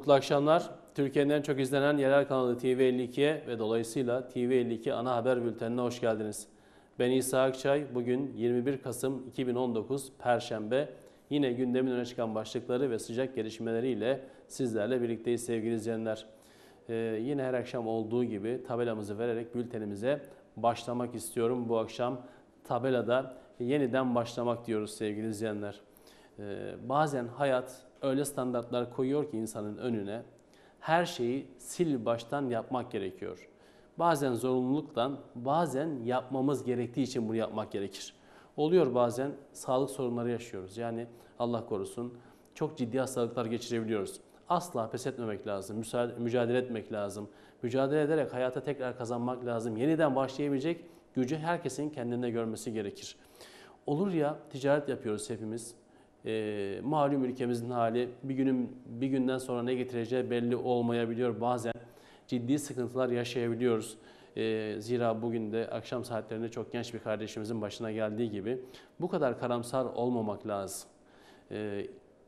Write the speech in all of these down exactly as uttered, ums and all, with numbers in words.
Mutlu akşamlar. Türkiye'nin en çok izlenen yerel kanalı T V elli iki'ye ve dolayısıyla T V elli iki ana haber bültenine hoş geldiniz. Ben İsa Akçay. Bugün yirmi bir Kasım iki bin on dokuz Perşembe. Yine gündemin öne çıkan başlıkları ve sıcak gelişmeleriyle sizlerle birlikteyiz sevgili izleyenler. Ee, yine her akşam olduğu gibi tabelamızı vererek bültenimize başlamak istiyorum. Bu akşam tabelada yeniden başlamak diyoruz sevgili izleyenler. Ee, bazen hayat öyle standartlar koyuyor ki insanın önüne, her şeyi sil baştan yapmak gerekiyor. Bazen zorunluluktan, bazen yapmamız gerektiği için bunu yapmak gerekir. Oluyor, bazen sağlık sorunları yaşıyoruz. Yani Allah korusun çok ciddi hastalıklar geçirebiliyoruz. Asla pes etmemek lazım, mücadele etmek lazım. Mücadele ederek hayata tekrar kazanmak lazım. Yeniden başlayabilecek gücü herkesin kendinde görmesi gerekir. Olur ya, ticaret yapıyoruz hepimiz. E, malum ülkemizin hali bir günün bir günden sonra ne getireceği belli olmayabiliyor. Bazen ciddi sıkıntılar yaşayabiliyoruz. E, zira bugün de akşam saatlerinde çok genç bir kardeşimizin başına geldiği gibi bu kadar karamsar olmamak lazım. E,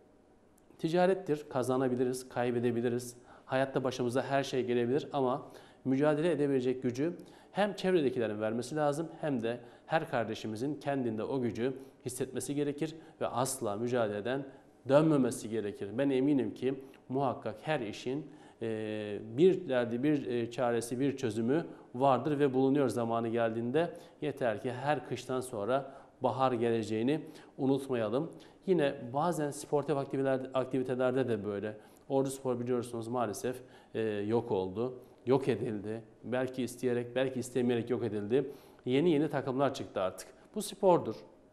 ticarettir, kazanabiliriz, kaybedebiliriz. Hayatta başımıza her şey gelebilir ama mücadele edebilecek gücü hem çevredekilerin vermesi lazım hem de her kardeşimizin kendinde o gücü hissetmesi gerekir ve asla mücadeleden dönmemesi gerekir. Ben eminim ki muhakkak her işin bir derdi, bir çaresi, bir çözümü vardır ve bulunuyor zamanı geldiğinde. Yeter ki her kıştan sonra bahar geleceğini unutmayalım. Yine bazen sportif aktivitelerde de böyle. Orduspor biliyorsunuz maalesef yok oldu, yok edildi. Belki isteyerek, belki istemeyerek yok edildi. Yeni yeni takımlar çıktı artık. Bu spordur.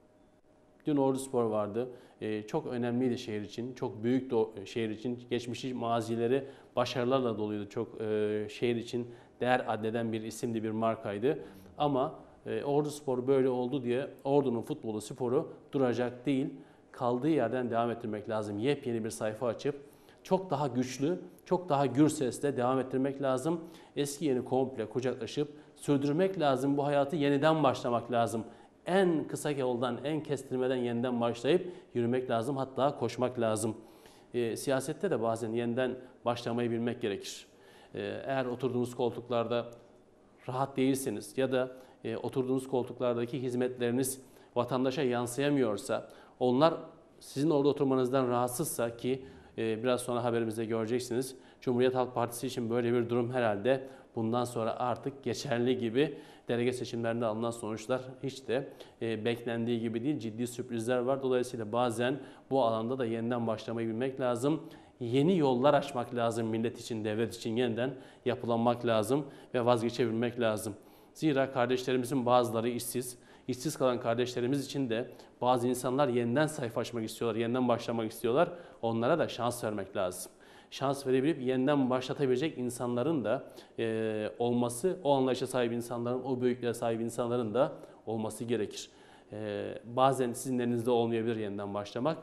Dün Orduspor vardı. Ee, çok önemliydi şehir için. Çok büyük de şehir için. Geçmişi, mazileri başarılarla doluydu. Çok e, şehir için değer addeden bir isimdi, bir markaydı. Ama e, Orduspor böyle oldu diye Ordu'nun futbolu, sporu duracak değil. Kaldığı yerden devam ettirmek lazım. Yepyeni bir sayfa açıp çok daha güçlü, çok daha gür sesle devam ettirmek lazım. Eski yeni komple kucaklaşıp sürdürmek lazım. Bu hayatı yeniden başlamak lazım. En kısa yoldan, en kestirmeden yeniden başlayıp yürümek lazım. Hatta koşmak lazım. E, siyasette de bazen yeniden başlamayı bilmek gerekir. E, eğer oturduğunuz koltuklarda rahat değilseniz ya da e, oturduğunuz koltuklardaki hizmetleriniz vatandaşa yansıyamıyorsa, onlar sizin orada oturmanızdan rahatsızsa ki e, biraz sonra haberimizde göreceksiniz. Cumhuriyet Halk Partisi için böyle bir durum herhalde bundan sonra artık geçerli gibi. Delege seçimlerinde alınan sonuçlar hiç de e, beklendiği gibi değil. Ciddi sürprizler var. Dolayısıyla bazen bu alanda da yeniden başlamayı bilmek lazım. Yeni yollar açmak lazım millet için, devlet için yeniden yapılanmak lazım ve vazgeçebilmek lazım. Zira kardeşlerimizin bazıları işsiz. İşsiz kalan kardeşlerimiz için de bazı insanlar yeniden sayfa açmak istiyorlar, yeniden başlamak istiyorlar. Onlara da şans vermek lazım. Şans verebilip yeniden başlatabilecek insanların da e, olması, o anlayışa sahip insanların, o büyüklüğe sahip insanların da olması gerekir. E, bazen sizin elinizde olmayabilir yeniden başlamak.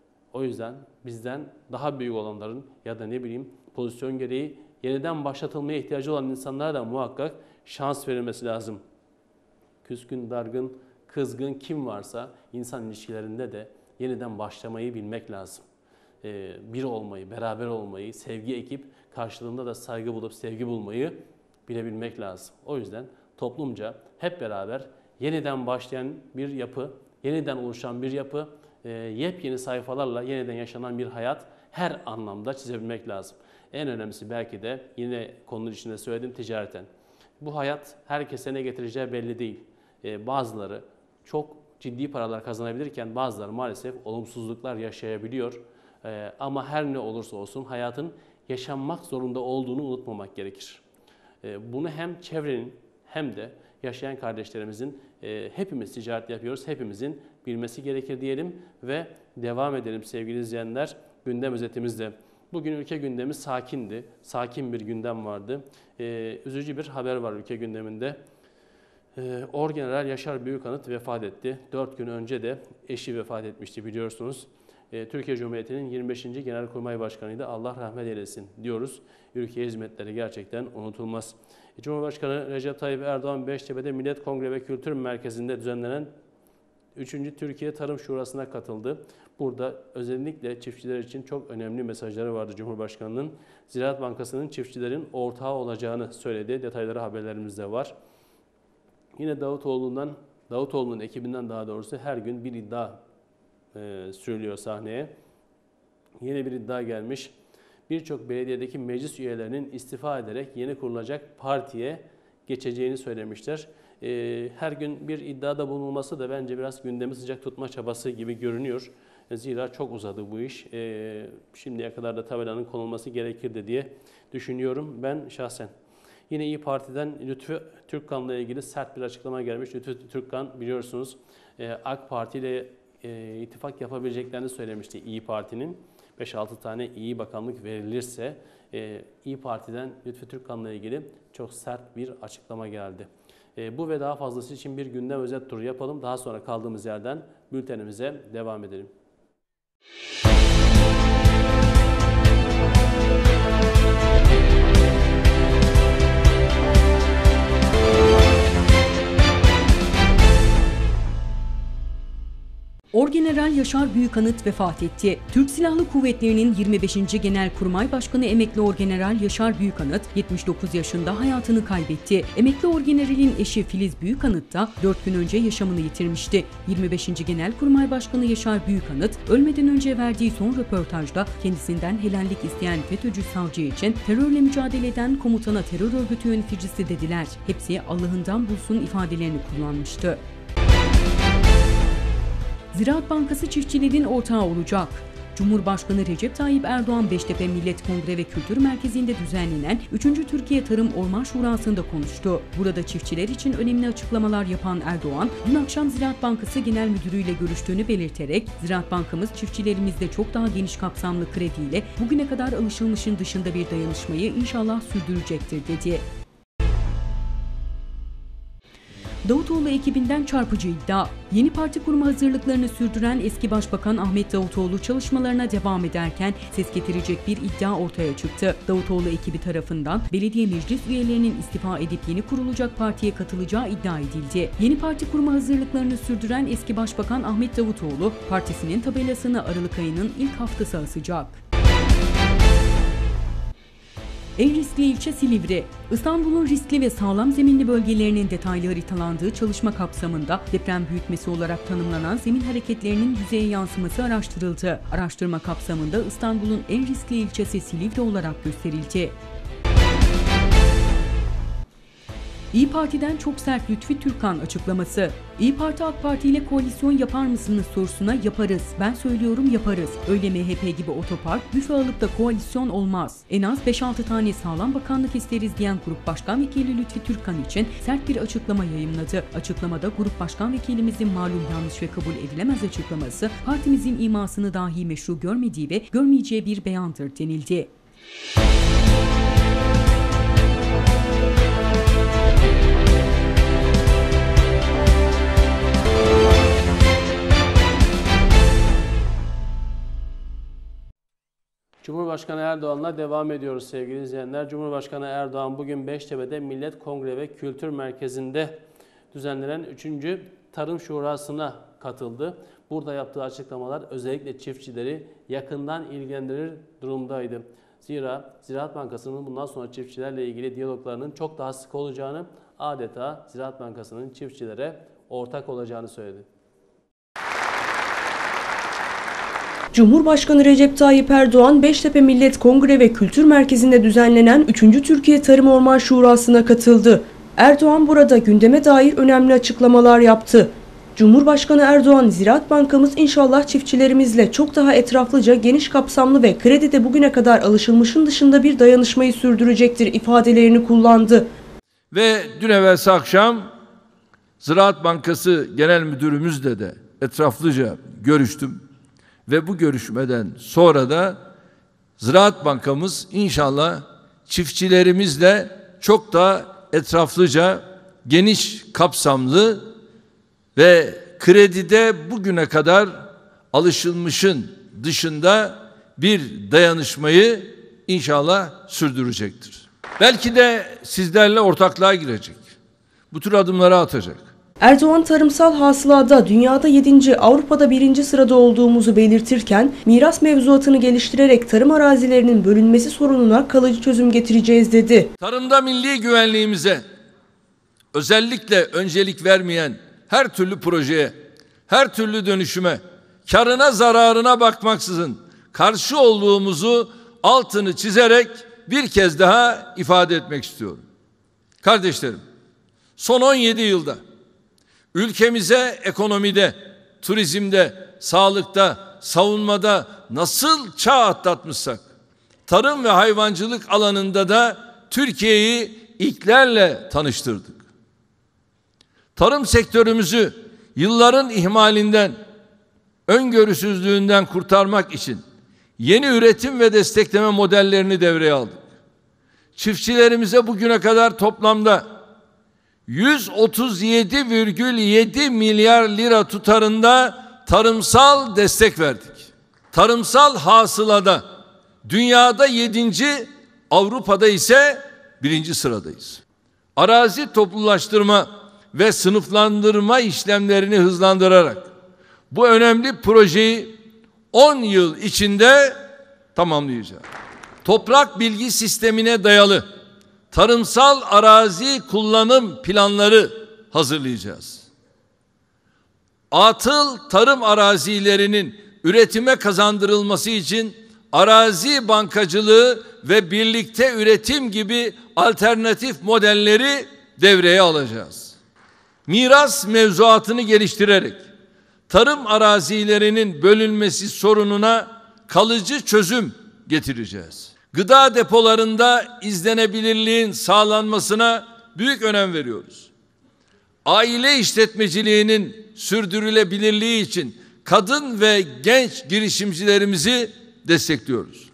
O yüzden bizden daha büyük olanların ya da ne bileyim pozisyon gereği yeniden başlatılmaya ihtiyacı olan insanlara da muhakkak şans verilmesi lazım. Küskün, dargın, kızgın kim varsa insan ilişkilerinde de yeniden başlamayı bilmek lazım. Bir olmayı, beraber olmayı, sevgi ekip karşılığında da saygı bulup sevgi bulmayı bilebilmek lazım. O yüzden toplumca hep beraber yeniden başlayan bir yapı, yeniden oluşan bir yapı, yepyeni sayfalarla yeniden yaşanan bir hayat her anlamda çizebilmek lazım. En önemlisi belki de yine konunun içinde söyledim, ticareten. Bu hayat herkese ne getireceği belli değil. Bazıları çok ciddi paralar kazanabilirken bazıları maalesef olumsuzluklar yaşayabiliyor. Ee, ama her ne olursa olsun hayatın yaşanmak zorunda olduğunu unutmamak gerekir. Ee, bunu hem çevrenin hem de yaşayan kardeşlerimizin e, hepimiz ticaret yapıyoruz, hepimizin bilmesi gerekir diyelim ve devam edelim sevgili izleyenler gündem özetimizde. Bugün ülke gündemi sakindi, sakin bir gündem vardı. Ee, üzücü bir haber var ülke gündeminde. Ee, Orgeneral Yaşar Büyükanıt vefat etti. dört gün önce de eşi vefat etmişti biliyorsunuz. Türkiye Cumhuriyeti'nin yirmi beşinci Genelkurmay Başkanı'ydı. Allah rahmet eylesin diyoruz. Ülkeye hizmetleri gerçekten unutulmaz. Cumhurbaşkanı Recep Tayyip Erdoğan Beştepe'de Millet Kongre ve Kültür Merkezi'nde düzenlenen üçüncü Türkiye Tarım Şurası'na katıldı. Burada özellikle çiftçiler için çok önemli mesajları vardı Cumhurbaşkanı'nın. Ziraat Bankası'nın çiftçilerin ortağı olacağını söyledi. Detayları haberlerimizde var. Yine Davutoğlu'ndan, Davutoğlu'nun ekibinden daha doğrusu her gün bir iddia e, sürülüyor sahneye. Yeni bir iddia gelmiş. Birçok belediyedeki meclis üyelerinin istifa ederek yeni kurulacak partiye geçeceğini söylemişler. E, her gün bir iddiada bulunması da bence biraz gündemi sıcak tutma çabası gibi görünüyor. Zira çok uzadı bu iş. E, şimdiye kadar da tabelanın konulması gerekirdi diye düşünüyorum ben şahsen. Yine İYİ Parti'den Lütfü Türkkan'la ilgili sert bir açıklama gelmiş. Lütfü Türkkan biliyorsunuz AK Parti ile ittifak yapabileceklerini söylemişti İYİ Parti'nin. beş altı tane İYİ bakanlık verilirse İYİ Parti'den Lütfü Türkkan'la ilgili çok sert bir açıklama geldi. Bu ve daha fazlası için bir gündem özet turu yapalım. Daha sonra kaldığımız yerden bültenimize devam edelim. Orgeneral Yaşar Büyükanıt vefat etti. Türk Silahlı Kuvvetleri'nin yirmi beşinci Genelkurmay Başkanı Emekli Orgeneral Yaşar Büyükanıt yetmiş dokuz yaşında hayatını kaybetti. Emekli Orgeneral'in eşi Filiz Büyükanıt da dört gün önce yaşamını yitirmişti. yirmi beşinci Genelkurmay Başkanı Yaşar Büyükanıt ölmeden önce verdiği son röportajda kendisinden helallik isteyen FETÖ'cü savcı için terörle mücadele eden komutana terör örgütü yöneticisi dediler. Hepsi Allah'ından bulsun ifadelerini kullanmıştı. Ziraat Bankası çiftçilerin ortağı olacak. Cumhurbaşkanı Recep Tayyip Erdoğan Beştepe Millet Kongre ve Kültür Merkezi'nde düzenlenen üçüncü Türkiye Tarım Orman Şurası'nda konuştu. Burada çiftçiler için önemli açıklamalar yapan Erdoğan, dün akşam Ziraat Bankası Genel Müdürü ile görüştüğünü belirterek, Ziraat Bankamız çiftçilerimizde çok daha geniş kapsamlı krediyle bugüne kadar alışılmışın dışında bir dayanışmayı inşallah sürdürecektir dedi. Davutoğlu ekibinden çarpıcı iddia. Yeni parti kurma hazırlıklarını sürdüren eski Başbakan Ahmet Davutoğlu çalışmalarına devam ederken ses getirecek bir iddia ortaya çıktı. Davutoğlu ekibi tarafından belediye meclis üyelerinin istifa edip yeni kurulacak partiye katılacağı iddia edildi. Yeni parti kurma hazırlıklarını sürdüren eski Başbakan Ahmet Davutoğlu, partisinin tabelasını Aralık ayının ilk haftası asacak. En riskli ilçe Silivri. İstanbul'un riskli ve sağlam zeminli bölgelerinin detaylı haritalandığı çalışma kapsamında deprem büyütmesi olarak tanımlanan zemin hareketlerinin yüzeye yansıması araştırıldı. Araştırma kapsamında İstanbul'un en riskli ilçesi Silivri olarak gösterildi. İYİ Parti'den çok sert Lütfü Türkkan açıklaması. İYİ Parti AK Parti ile koalisyon yapar mısınız sorusuna yaparız. Ben söylüyorum yaparız. Öyle M H P gibi otopark, büfe alıp da koalisyon olmaz. En az beş altı tane sağlam bakanlık isteriz diyen Grup Başkan Vekili Lütfü Türkkan için sert bir açıklama yayımladı. Açıklamada Grup Başkan Vekilimizin malum yanlış ve kabul edilemez açıklaması, partimizin imasını dahi meşru görmediği ve görmeyeceği bir beyandır denildi. Cumhurbaşkanı Erdoğan'la devam ediyoruz sevgili izleyenler. Cumhurbaşkanı Erdoğan bugün Beştepe'de Millet Kongre ve Kültür Merkezi'nde düzenlenen üçüncü Tarım Şurası'na katıldı. Burada yaptığı açıklamalar özellikle çiftçileri yakından ilgilendirir durumdaydı. Zira Ziraat Bankası'nın bundan sonra çiftçilerle ilgili diyaloglarının çok daha sık olacağını, adeta Ziraat Bankası'nın çiftçilere ortak olacağını söyledi. Cumhurbaşkanı Recep Tayyip Erdoğan, Beştepe Millet Kongre ve Kültür Merkezi'nde düzenlenen üçüncü Türkiye Tarım Orman Şurası'na katıldı. Erdoğan burada gündeme dair önemli açıklamalar yaptı. Cumhurbaşkanı Erdoğan, Ziraat Bankamız inşallah çiftçilerimizle çok daha etraflıca, geniş kapsamlı ve kredide bugüne kadar alışılmışın dışında bir dayanışmayı sürdürecektir ifadelerini kullandı. Ve dün evvelsi akşam Ziraat Bankası Genel Müdürümüzle de etraflıca görüştüm. Ve bu görüşmeden sonra da Ziraat Bankamız inşallah çiftçilerimizle çok daha etraflıca, geniş kapsamlı ve kredide bugüne kadar alışılmışın dışında bir dayanışmayı inşallah sürdürecektir. Belki de sizlerle ortaklığa girecek. Bu tür adımları atacak. Erdoğan tarımsal hasılada dünyada yedinci, Avrupa'da birinci sırada olduğumuzu belirtirken miras mevzuatını geliştirerek tarım arazilerinin bölünmesi sorununa kalıcı çözüm getireceğiz dedi. Tarımda milli güvenliğimize özellikle öncelik vermeyen her türlü projeye, her türlü dönüşüme, karına zararına bakmaksızın karşı olduğumuzu altını çizerek bir kez daha ifade etmek istiyorum. Kardeşlerim, son on yedi yılda ülkemize ekonomide, turizmde, sağlıkta, savunmada nasıl çağ atlatmışsak, tarım ve hayvancılık alanında da Türkiye'yi ilklerle tanıştırdık. Tarım sektörümüzü yılların ihmalinden, öngörüsüzlüğünden kurtarmak için yeni üretim ve destekleme modellerini devreye aldık. Çiftçilerimize bugüne kadar toplamda yüz otuz yedi virgül yedi milyar lira tutarında tarımsal destek verdik. Tarımsal hasılada dünyada yedinci, Avrupa'da ise birinci sıradayız. Arazi toplulaştırma ve sınıflandırma işlemlerini hızlandırarak bu önemli projeyi on yıl içinde tamamlayacağız. Toprak bilgi sistemine dayalı tarımsal arazi kullanım planları hazırlayacağız. Atıl tarım arazilerinin üretime kazandırılması için arazi bankacılığı ve birlikte üretim gibi alternatif modelleri devreye alacağız. Miras mevzuatını geliştirerek tarım arazilerinin bölünmesi sorununa kalıcı çözüm getireceğiz. Gıda depolarında izlenebilirliğin sağlanmasına büyük önem veriyoruz. Aile işletmeciliğinin sürdürülebilirliği için kadın ve genç girişimcilerimizi destekliyoruz.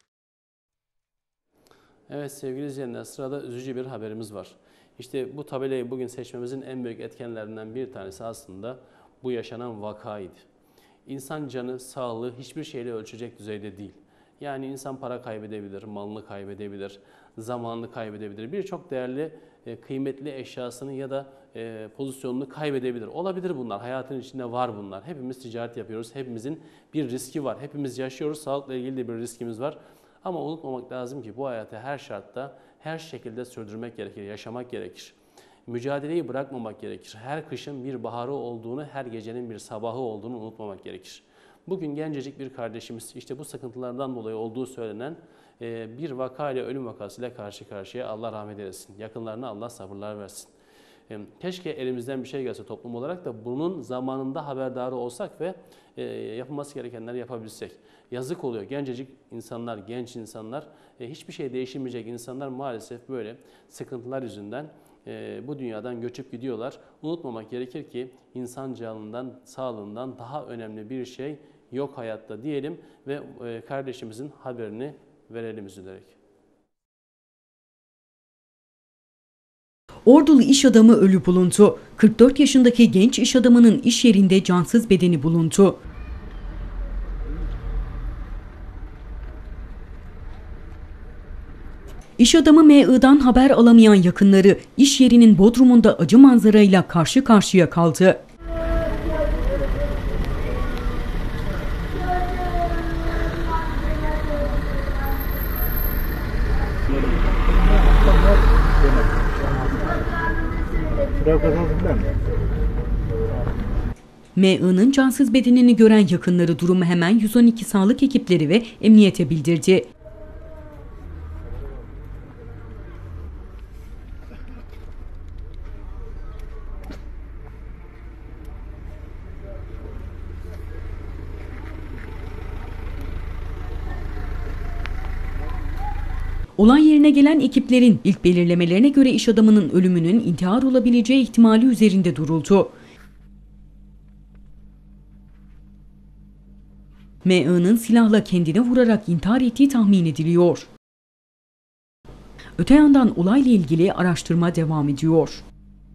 Evet sevgili izleyenler, sırada üzücü bir haberimiz var. İşte bu tabelayı bugün seçmemizin en büyük etkenlerinden bir tanesi aslında bu yaşanan vakaydı. İnsan canı, sağlığı hiçbir şeyle ölçecek düzeyde değil. Yani insan para kaybedebilir, malını kaybedebilir, zamanını kaybedebilir. Birçok değerli, kıymetli eşyasını ya da pozisyonunu kaybedebilir. Olabilir bunlar. Hayatın içinde var bunlar. Hepimiz ticaret yapıyoruz. Hepimizin bir riski var. Hepimiz yaşıyoruz. Sağlıkla ilgili de bir riskimiz var. Ama unutmamak lazım ki bu hayatı her şartta, her şekilde sürdürmek gerekir, yaşamak gerekir. Mücadeleyi bırakmamak gerekir. Her kışın bir baharı olduğunu, her gecenin bir sabahı olduğunu unutmamak gerekir. Bugün gencecik bir kardeşimiz işte bu sıkıntılardan dolayı olduğu söylenen bir vaka ile ölüm vakasıyla karşı karşıya. Allah rahmet eylesin. Yakınlarına Allah sabırlar versin. Keşke elimizden bir şey gelse toplum olarak da bunun zamanında haberdarı olsak ve yapılması gerekenleri yapabilsek. Yazık oluyor. Gencecik insanlar, genç insanlar, hiçbir şey değişmeyecek insanlar maalesef böyle sıkıntılar yüzünden bu dünyadan göçüp gidiyorlar. Unutmamak gerekir ki insan canından, sağlığından daha önemli bir şey yok hayatta diyelim ve kardeşimizin haberini verelim üzülerek. Ordulu iş adamı ölü bulundu. kırk dört yaşındaki genç iş adamının iş yerinde cansız bedeni bulundu. İş adamı M I'dan haber alamayan yakınları iş yerinin bodrumunda acı manzarayla karşı karşıya kaldı. M I'nin cansız bedenini gören yakınları durumu hemen yüz on iki sağlık ekipleri ve emniyete bildirdi. Olay yerine gelen ekiplerin ilk belirlemelerine göre iş adamının ölümünün intihar olabileceği ihtimali üzerinde duruldu. M I'nin silahla kendine vurarak intihar ettiği tahmin ediliyor. Öte yandan olayla ilgili araştırma devam ediyor.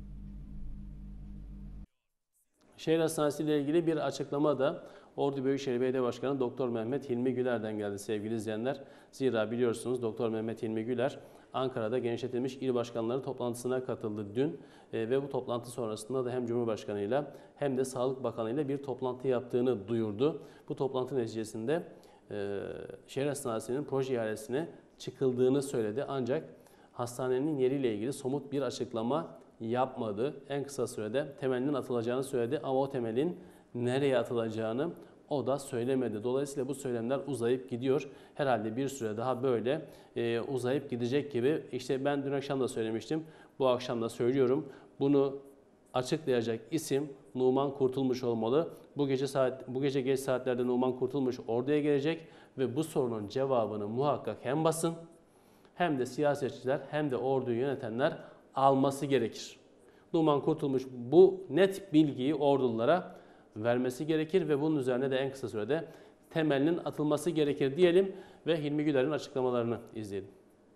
Şehir Hastanesi ile ilgili bir açıklama da Ordu Büyükşehir Belediye Başkanı Doktor Mehmet Hilmi Güler'den geldi sevgili izleyenler. Zira biliyorsunuz Doktor Mehmet Hilmi Güler Ankara'da genişletilmiş il başkanları toplantısına katıldı dün e, ve bu toplantı sonrasında da hem Cumhurbaşkanı'yla hem de Sağlık Bakanı'yla bir toplantı yaptığını duyurdu. Bu toplantı neticesinde e, şehir hastanesinin proje ihalesine çıkıldığını söyledi. Ancak hastanenin yeriyle ilgili somut bir açıklama yapmadı. En kısa sürede temelinin atılacağını söyledi ama o temelin nereye atılacağını o da söylemedi. Dolayısıyla bu söylemler uzayıp gidiyor. Herhalde bir süre daha böyle e, uzayıp gidecek gibi. İşte ben dün akşam da söylemiştim. Bu akşam da söylüyorum. Bunu açıklayacak isim Numan Kurtulmuş olmalı. Bu gece saat bu gece geç saatlerde Numan Kurtulmuş orduya gelecek ve bu sorunun cevabını muhakkak hem basın hem de siyasetçiler hem de orduyu yönetenler alması gerekir. Numan Kurtulmuş bu net bilgiyi ordulara vermesi gerekir ve bunun üzerine de en kısa sürede temelinin atılması gerekir diyelim ve Hilmi Güler'in açıklamalarını izleyelim.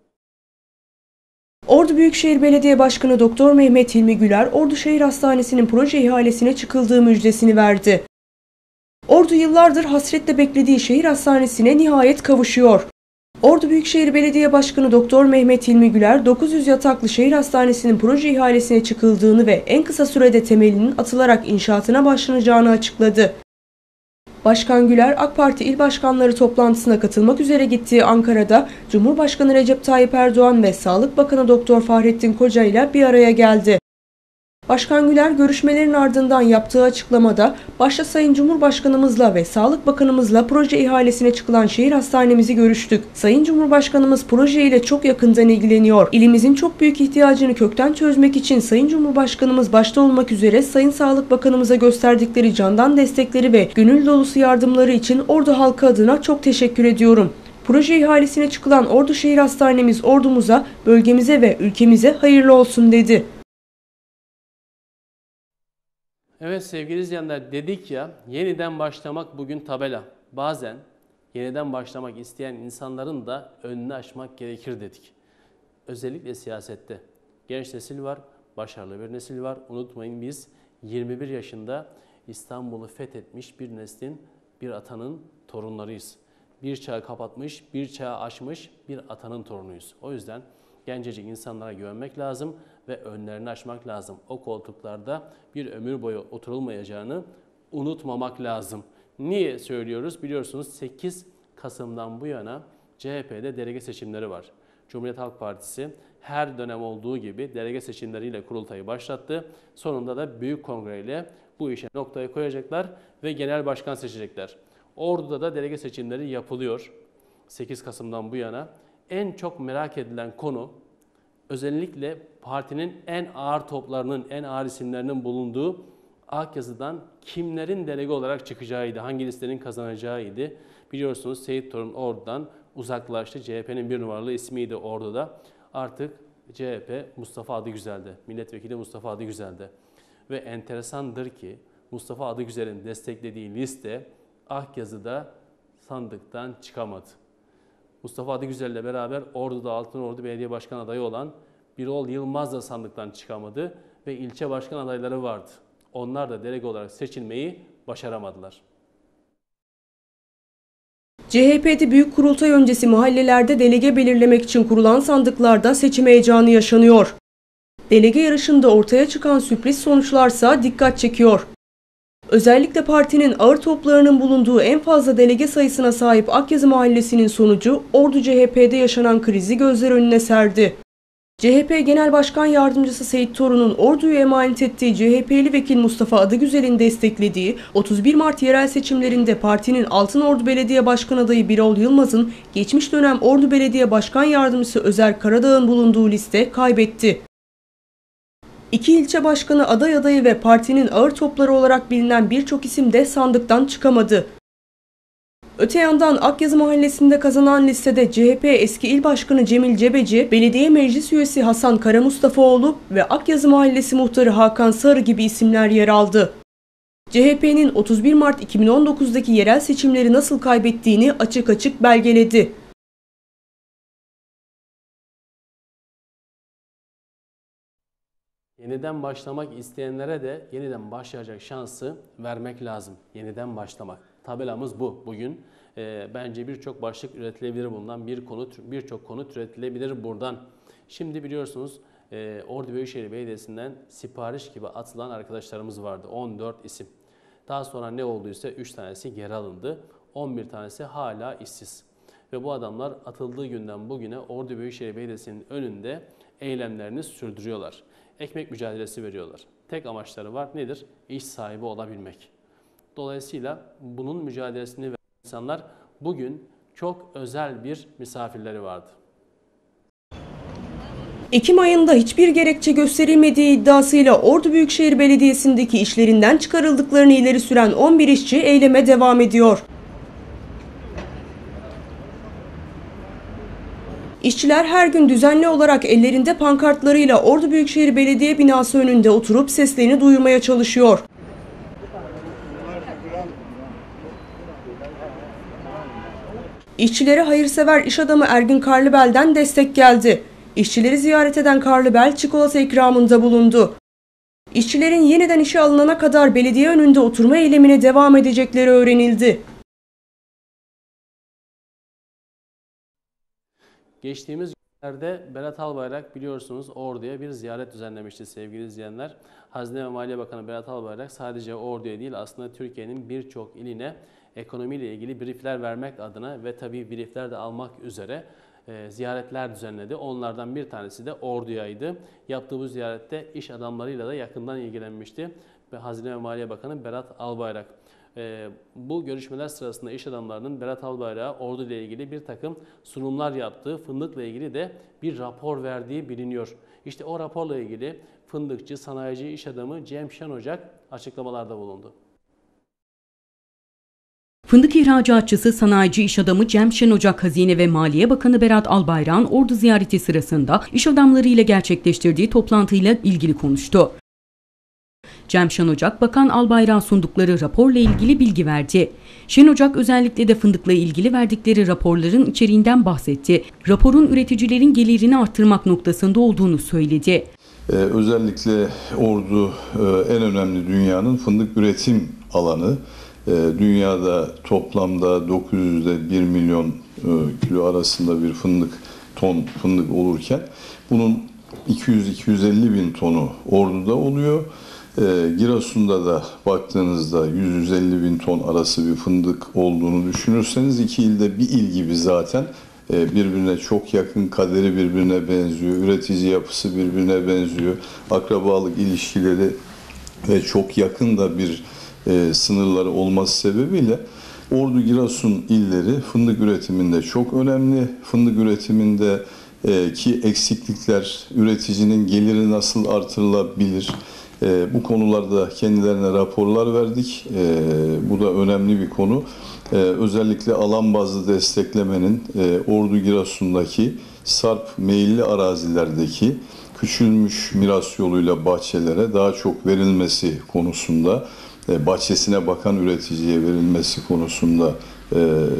Ordu Büyükşehir Belediye Başkanı Doktor Mehmet Hilmi Güler, Ordu Şehir Hastanesi'nin proje ihalesine çıkıldığı müjdesini verdi. Ordu yıllardır hasretle beklediği şehir hastanesine nihayet kavuşuyor. Ordu Büyükşehir Belediye Başkanı Doktor Mehmet Hilmi Güler, dokuz yüz yataklı şehir hastanesinin proje ihalesine çıkıldığını ve en kısa sürede temelinin atılarak inşaatına başlanacağını açıkladı. Başkan Güler, AK Parti il başkanları toplantısına katılmak üzere gittiği Ankara'da Cumhurbaşkanı Recep Tayyip Erdoğan ve Sağlık Bakanı Doktor Fahrettin Koca ile bir araya geldi. Başkan Güler görüşmelerin ardından yaptığı açıklamada başta Sayın Cumhurbaşkanımızla ve Sağlık Bakanımızla proje ihalesine çıkılan şehir hastanemizi görüştük. Sayın Cumhurbaşkanımız projeyle çok yakından ilgileniyor. İlimizin çok büyük ihtiyacını kökten çözmek için Sayın Cumhurbaşkanımız başta olmak üzere Sayın Sağlık Bakanımıza gösterdikleri candan destekleri ve gönül dolusu yardımları için Ordu halkı adına çok teşekkür ediyorum. Proje ihalesine çıkılan Ordu Şehir Hastanemiz ordumuza, bölgemize ve ülkemize hayırlı olsun dedi. Evet sevgili izleyenler, dedik ya yeniden başlamak bugün tabela. Bazen yeniden başlamak isteyen insanların da önünü açmak gerekir dedik. Özellikle siyasette. Genç nesil var, başarılı bir nesil var. Unutmayın biz yirmi bir yaşında İstanbul'u fethetmiş bir neslin, bir atanın torunlarıyız. Bir çağı kapatmış, bir çağı aşmış bir atanın torunuyuz. O yüzden gencecik insanlara güvenmek lazım ve önlerini açmak lazım. O koltuklarda bir ömür boyu oturulmayacağını unutmamak lazım. Niye söylüyoruz? Biliyorsunuz sekiz Kasım'dan bu yana C H P'de delege seçimleri var. Cumhuriyet Halk Partisi her dönem olduğu gibi delege seçimleriyle kurultayı başlattı. Sonunda da büyük kongreyle bu işe noktayı koyacaklar ve genel başkan seçecekler. Ordu'da da delege seçimleri yapılıyor sekiz Kasım'dan bu yana. En çok merak edilen konu özellikle partinin en ağır toplarının, en ağır isimlerinin bulunduğu Akyazı'dan kimlerin delege olarak çıkacağıydı, hangi listenin kazanacağıydı. Biliyorsunuz Seyit Torun Ordu'dan uzaklaştı. C H P'nin bir numaralı ismiydi Ordu'da. Artık C H P Mustafa Adıgüzel'de, milletvekili Mustafa Adıgüzel'de. Ve enteresandır ki Mustafa Adıgüzel'in desteklediği liste Akyazı'da sandıktan çıkamadı. Mustafa Adıgüzel ile beraber Ordu'da Altınordu Belediye Başkan adayı olan Birol Yılmaz da sandıktan çıkamadı ve ilçe başkan adayları vardı. Onlar da delege olarak seçilmeyi başaramadılar. C H P'de büyük kurultay öncesi mahallelerde delege belirlemek için kurulan sandıklarda seçim heyecanı yaşanıyor. Delege yarışında ortaya çıkan sürpriz sonuçlarsa dikkat çekiyor. Özellikle partinin ağır toplarının bulunduğu en fazla delege sayısına sahip Akyazı Mahallesi'nin sonucu Ordu C H P'de yaşanan krizi gözler önüne serdi. C H P Genel Başkan Yardımcısı Seyit Torun'un Ordu'yu emanet ettiği C H P'li vekil Mustafa Adıgüzel'in desteklediği otuz bir Mart yerel seçimlerinde partinin Altınordu Belediye Başkan adayı Birol Yılmaz'ın geçmiş dönem Ordu Belediye Başkan Yardımcısı Özer Karadağ'ın bulunduğu liste kaybetti. İki ilçe başkanı aday adayı ve partinin ağır topları olarak bilinen birçok isim de sandıktan çıkamadı. Öte yandan Akyazı Mahallesi'nde kazanan listede C H P eski il başkanı Cemil Cebeci, belediye meclis üyesi Hasan Karamustafaoğlu ve Akyazı Mahallesi muhtarı Hakan Sarı gibi isimler yer aldı. C H P'nin otuz bir Mart iki bin on dokuzdaki yerel seçimleri nasıl kaybettiğini açık açık belgeledi. Yeniden başlamak isteyenlere de yeniden başlayacak şansı vermek lazım. Yeniden başlamak. Tabelamız bu bugün. E, bence birçok başlık üretilebilir bundan. Bir konu, birçok konu türetilebilir buradan. Şimdi biliyorsunuz e, Ordu Büyükşehir Belediyesi'nden sipariş gibi atılan arkadaşlarımız vardı. on dört isim. Daha sonra ne olduysa üç tanesi geri alındı. on bir tanesi hala işsiz. Ve bu adamlar atıldığı günden bugüne Ordu Büyükşehir Belediyesi'nin önünde eylemlerini sürdürüyorlar. Ekmek mücadelesi veriyorlar. Tek amaçları var. Nedir? İş sahibi olabilmek. Dolayısıyla bunun mücadelesini veren insanlar bugün çok özel bir misafirleri vardı. Ekim ayında hiçbir gerekçe gösterilmediği iddiasıyla Ordu Büyükşehir Belediyesi'ndeki işlerinden çıkarıldıklarını ileri süren on bir işçi eyleme devam ediyor. İşçiler her gün düzenli olarak ellerinde pankartlarıyla Ordu Büyükşehir Belediye binası önünde oturup seslerini duyurmaya çalışıyor. İşçilere hayırsever iş adamı Ergin Karlıbel'den destek geldi. İşçileri ziyaret eden Karlıbel çikolata ikramında bulundu. İşçilerin yeniden işe alınana kadar belediye önünde oturma eylemine devam edecekleri öğrenildi. Geçtiğimiz günlerde Berat Albayrak biliyorsunuz Ordu'ya bir ziyaret düzenlemişti sevgili izleyenler. Hazine ve Maliye Bakanı Berat Albayrak sadece Ordu'ya değil aslında Türkiye'nin birçok iline ekonomiyle ilgili briefler vermek adına ve tabii briefler de almak üzere e, ziyaretler düzenledi. Onlardan bir tanesi de Ordu'yaydı. Yaptığı bu ziyarette iş adamlarıyla da yakından ilgilenmişti ve Hazine ve Maliye Bakanı Berat Albayrak. E, bu görüşmeler sırasında iş adamlarının Berat Albayrak'a Ordu ile ilgili bir takım sunumlar yaptığı, fındıkla ilgili de bir rapor verdiği biliniyor. İşte o raporla ilgili fındıkçı, sanayici iş adamı Cem Şenocak açıklamalarda bulundu. Fındık ihracatçısı sanayici iş adamı Cem Şenocak, Hazine ve Maliye Bakanı Berat Albayrak'ın Ordu ziyareti sırasında iş adamlarıyla gerçekleştirdiği toplantıyla ilgili konuştu. Cem Şenocak, Bakan Albayrak'a sundukları raporla ilgili bilgi verdi. Şenocak özellikle de fındıkla ilgili verdikleri raporların içeriğinden bahsetti. Raporun üreticilerin gelirini arttırmak noktasında olduğunu söyledi. Ee, özellikle Ordu e, en önemli dünyanın fındık üretim alanı. E, dünyada toplamda dokuz yüzde bir milyon e, kilo arasında bir fındık ton fındık olurken bunun iki yüz iki yüz elli bin tonu Ordu'da oluyor. E, Giresun'da da baktığınızda yüz yüz elli bin ton arası bir fındık olduğunu düşünürseniz iki ilde bir il gibi zaten e, birbirine çok yakın, kaderi birbirine benziyor, üretici yapısı birbirine benziyor, akrabalık ilişkileri ve çok yakın da bir e, sınırları olması sebebiyle Ordu, Giresun illeri fındık üretiminde çok önemli. Fındık üretiminde e, ki eksiklikler, üreticinin geliri nasıl artırılabilir? E, bu konularda kendilerine raporlar verdik. E, bu da önemli bir konu. E, özellikle alan bazlı desteklemenin e, Ordu, Giresun'daki sarp meyilli arazilerdeki küçülmüş miras yoluyla bahçelere daha çok verilmesi konusunda, e, bahçesine bakan üreticiye verilmesi konusunda e,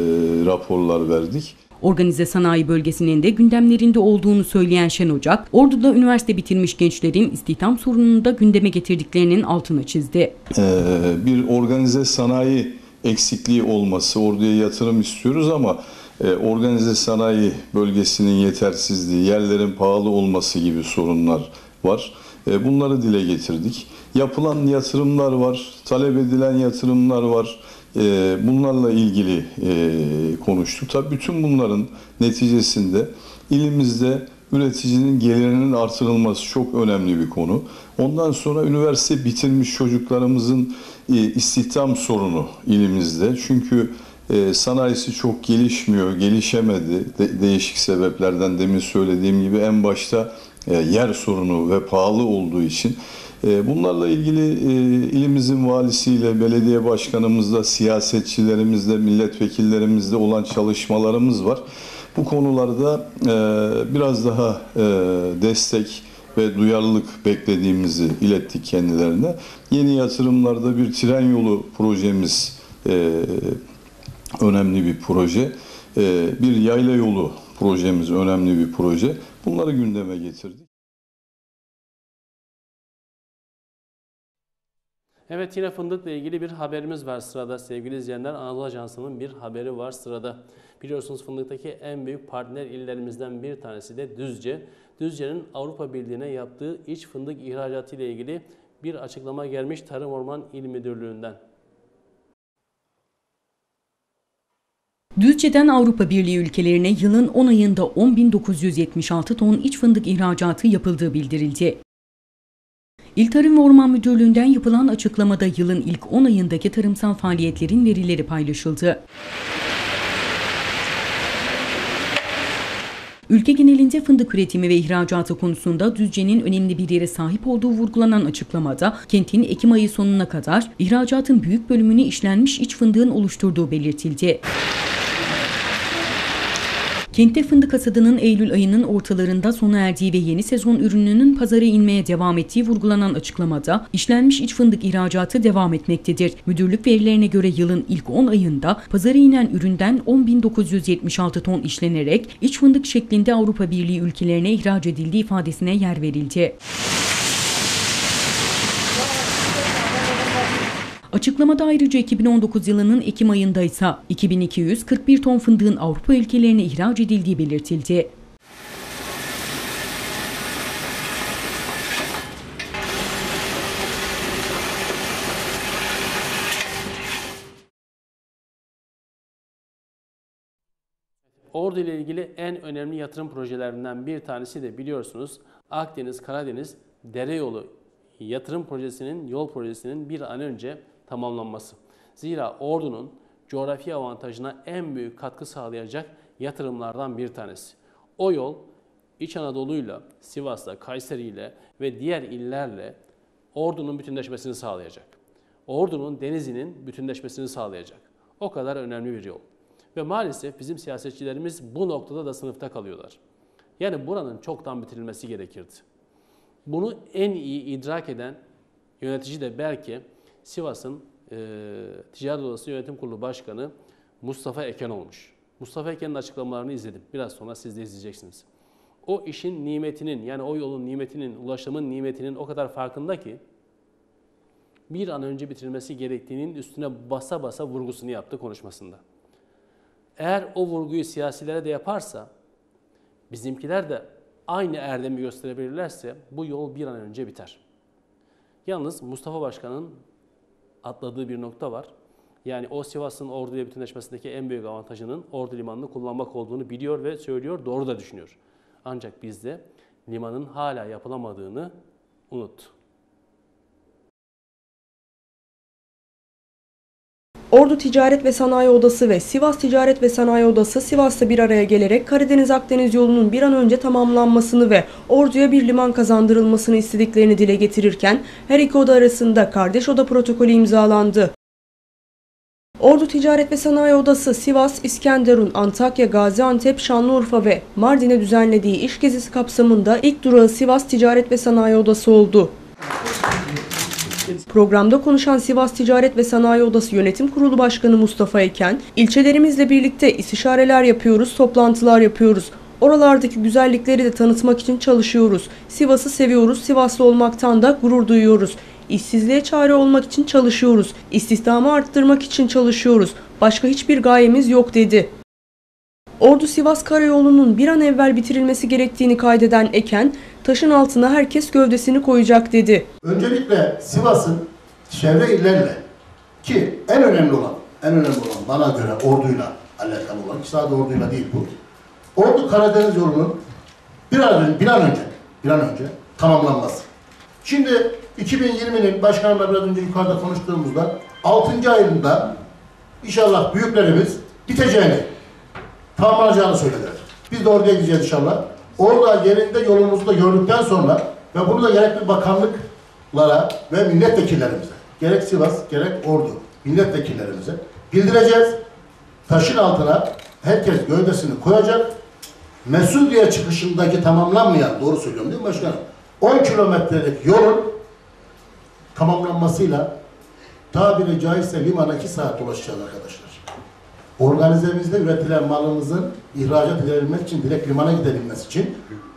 raporlar verdik. Organize sanayi bölgesinin de gündemlerinde olduğunu söyleyen Şenocak, Ordu'da üniversite bitirmiş gençlerin istihdam sorununu da gündeme getirdiklerinin altını çizdi. Ee, bir organize sanayi eksikliği olması, Ordu'ya yatırım istiyoruz ama e, organize sanayi bölgesinin yetersizliği, yerlerin pahalı olması gibi sorunlar var. E, bunları dile getirdik. Yapılan yatırımlar var, talep edilen yatırımlar var. Bunlarla ilgili konuştuk. Tabii bütün bunların neticesinde ilimizde üreticinin gelirinin artırılması çok önemli bir konu. Ondan sonra üniversite bitirmiş çocuklarımızın istihdam sorunu ilimizde. Çünkü sanayisi çok gelişmiyor, gelişemedi değişik sebeplerden, demin söylediğim gibi en başta yer sorunu ve pahalı olduğu için. Bunlarla ilgili ilimizin valisiyle, belediye başkanımızla, siyasetçilerimizle, milletvekillerimizle olan çalışmalarımız var. Bu konularda biraz daha destek ve duyarlılık beklediğimizi ilettik kendilerine. Yeni yatırımlarda bir tren yolu projemiz önemli bir proje. Bir yayla yolu projemiz önemli bir proje. Bunları gündeme getirdik. Evet, yine fındıkla ilgili bir haberimiz var sırada sevgili izleyenler. Anadolu Ajansı'nın bir haberi var sırada. Biliyorsunuz fındıktaki en büyük partner illerimizden bir tanesi de Düzce. Düzce'nin Avrupa Birliği'ne yaptığı iç fındık ihracatı ile ilgili bir açıklama gelmiş Tarım Orman İl Müdürlüğü'nden. Düzce'den Avrupa Birliği ülkelerine yılın on ayında on bin dokuz yüz yetmiş altı ton iç fındık ihracatı yapıldığı bildirildi. İl Tarım ve Orman Müdürlüğü'nden yapılan açıklamada yılın ilk on ayındaki tarımsal faaliyetlerin verileri paylaşıldı. Ülke genelinde fındık üretimi ve ihracatı konusunda Düzce'nin önemli bir yere sahip olduğu vurgulanan açıklamada, kentin Ekim ayı sonuna kadar ihracatın büyük bölümünü işlenmiş iç fındığın oluşturduğu belirtildi. Kentte fındık hasadının Eylül ayının ortalarında sona erdiği ve yeni sezon ürününün pazara inmeye devam ettiği vurgulanan açıklamada, işlenmiş iç fındık ihracatı devam etmektedir. Müdürlük verilerine göre yılın ilk on ayında pazara inen üründen on bin dokuz yüz yetmiş altı ton işlenerek iç fındık şeklinde Avrupa Birliği ülkelerine ihraç edildiği ifadesine yer verildi. Açıklamada ayrıca iki bin on dokuz yılının Ekim ayında ise iki bin iki yüz kırk bir ton fındığın Avrupa ülkelerine ihraç edildiği belirtildi. Ordu ile ilgili en önemli yatırım projelerinden bir tanesi de biliyorsunuz Akdeniz-Karadeniz Dereyolu yatırım projesinin, yol projesinin bir an önce tamamlanması. Zira Ordu'nun coğrafi avantajına en büyük katkı sağlayacak yatırımlardan bir tanesi. O yol İç Anadolu'yla, Sivas'la, Kayseri'yle ve diğer illerle Ordu'nun bütünleşmesini sağlayacak. Ordu'nun Denizli'nin bütünleşmesini sağlayacak. O kadar önemli bir yol. Ve maalesef bizim siyasetçilerimiz bu noktada da sınıfta kalıyorlar. Yani buranın çoktan bitirilmesi gerekirdi. Bunu en iyi idrak eden yönetici de belki Sivas'ın e, Ticaret Odası Yönetim Kurulu Başkanı Mustafa Eken olmuş. Mustafa Eken'in açıklamalarını izledim. Biraz sonra siz de izleyeceksiniz. O işin nimetinin, yani o yolun nimetinin, ulaşımın nimetinin o kadar farkında ki bir an önce bitirilmesi gerektiğinin üstüne basa basa vurgusunu yaptı konuşmasında. Eğer o vurguyu siyasilere de yaparsa, bizimkiler de aynı erdemi gösterebilirlerse bu yol bir an önce biter. Yalnız Mustafa Başkan'ın atladığı bir nokta var. Yani o Sivas'ın Ordu ile bütünleşmesindeki en büyük avantajının Ordu limanını kullanmak olduğunu biliyor ve söylüyor, doğru da düşünüyor. Ancak bizde limanın hala yapılamadığını unuttu. Ordu Ticaret ve Sanayi Odası ve Sivas Ticaret ve Sanayi Odası Sivas'ta bir araya gelerek Karadeniz-Akdeniz yolunun bir an önce tamamlanmasını ve Ordu'ya bir liman kazandırılmasını istediklerini dile getirirken her iki oda arasında kardeş oda protokolü imzalandı. Ordu Ticaret ve Sanayi Odası Sivas, İskenderun, Antakya, Gaziantep, Şanlıurfa ve Mardin'e düzenlediği iş gezisi kapsamında ilk durağı Sivas Ticaret ve Sanayi Odası oldu. Programda konuşan Sivas Ticaret ve Sanayi Odası Yönetim Kurulu Başkanı Mustafa Eken, ilçelerimizle birlikte istişareler yapıyoruz, toplantılar yapıyoruz. Oralardaki güzellikleri de tanıtmak için çalışıyoruz. Sivas'ı seviyoruz, Sivaslı olmaktan da gurur duyuyoruz. İşsizliğe çare olmak için çalışıyoruz. İstihdamı arttırmak için çalışıyoruz. Başka hiçbir gayemiz yok dedi. Ordu-Sivas Karayolu'nun bir an evvel bitirilmesi gerektiğini kaydeden Eken, taşın altına herkes gövdesini koyacak dedi. Öncelikle Sivas'ın çevre illerle ki en önemli olan, en önemli olan bana göre Ordu'yla alakalı olan, sadece Ordu'yla değil bu. Ordu Karadeniz yolunun bir an önce, bir an önce, bir an önce tamamlanması. Şimdi iki bin yirminin başkanımla biraz önce yukarıda konuştuğumuzda altıncı ayında inşallah büyüklerimiz biteceğini, tamamlanacağını söylediler. Biz de oraya gideceğiz inşallah. Orada yerinde yolumuzu da gördükten sonra ve bunu da gerekli bakanlıklara ve milletvekillerimize, gerek Sivas gerek Ordu milletvekillerimize bildireceğiz. Taşın altına herkes gövdesini koyacak. Mesudiye çıkışındaki tamamlanmayan, doğru söylüyorum değil mi başkanım? on kilometrelik yolun tamamlanmasıyla tabiri caizse limana iki saat ulaşacağız arkadaşlar. Organizemizde üretilen malımızın ihracat edilmesi için, direkt limana gidebilmesi için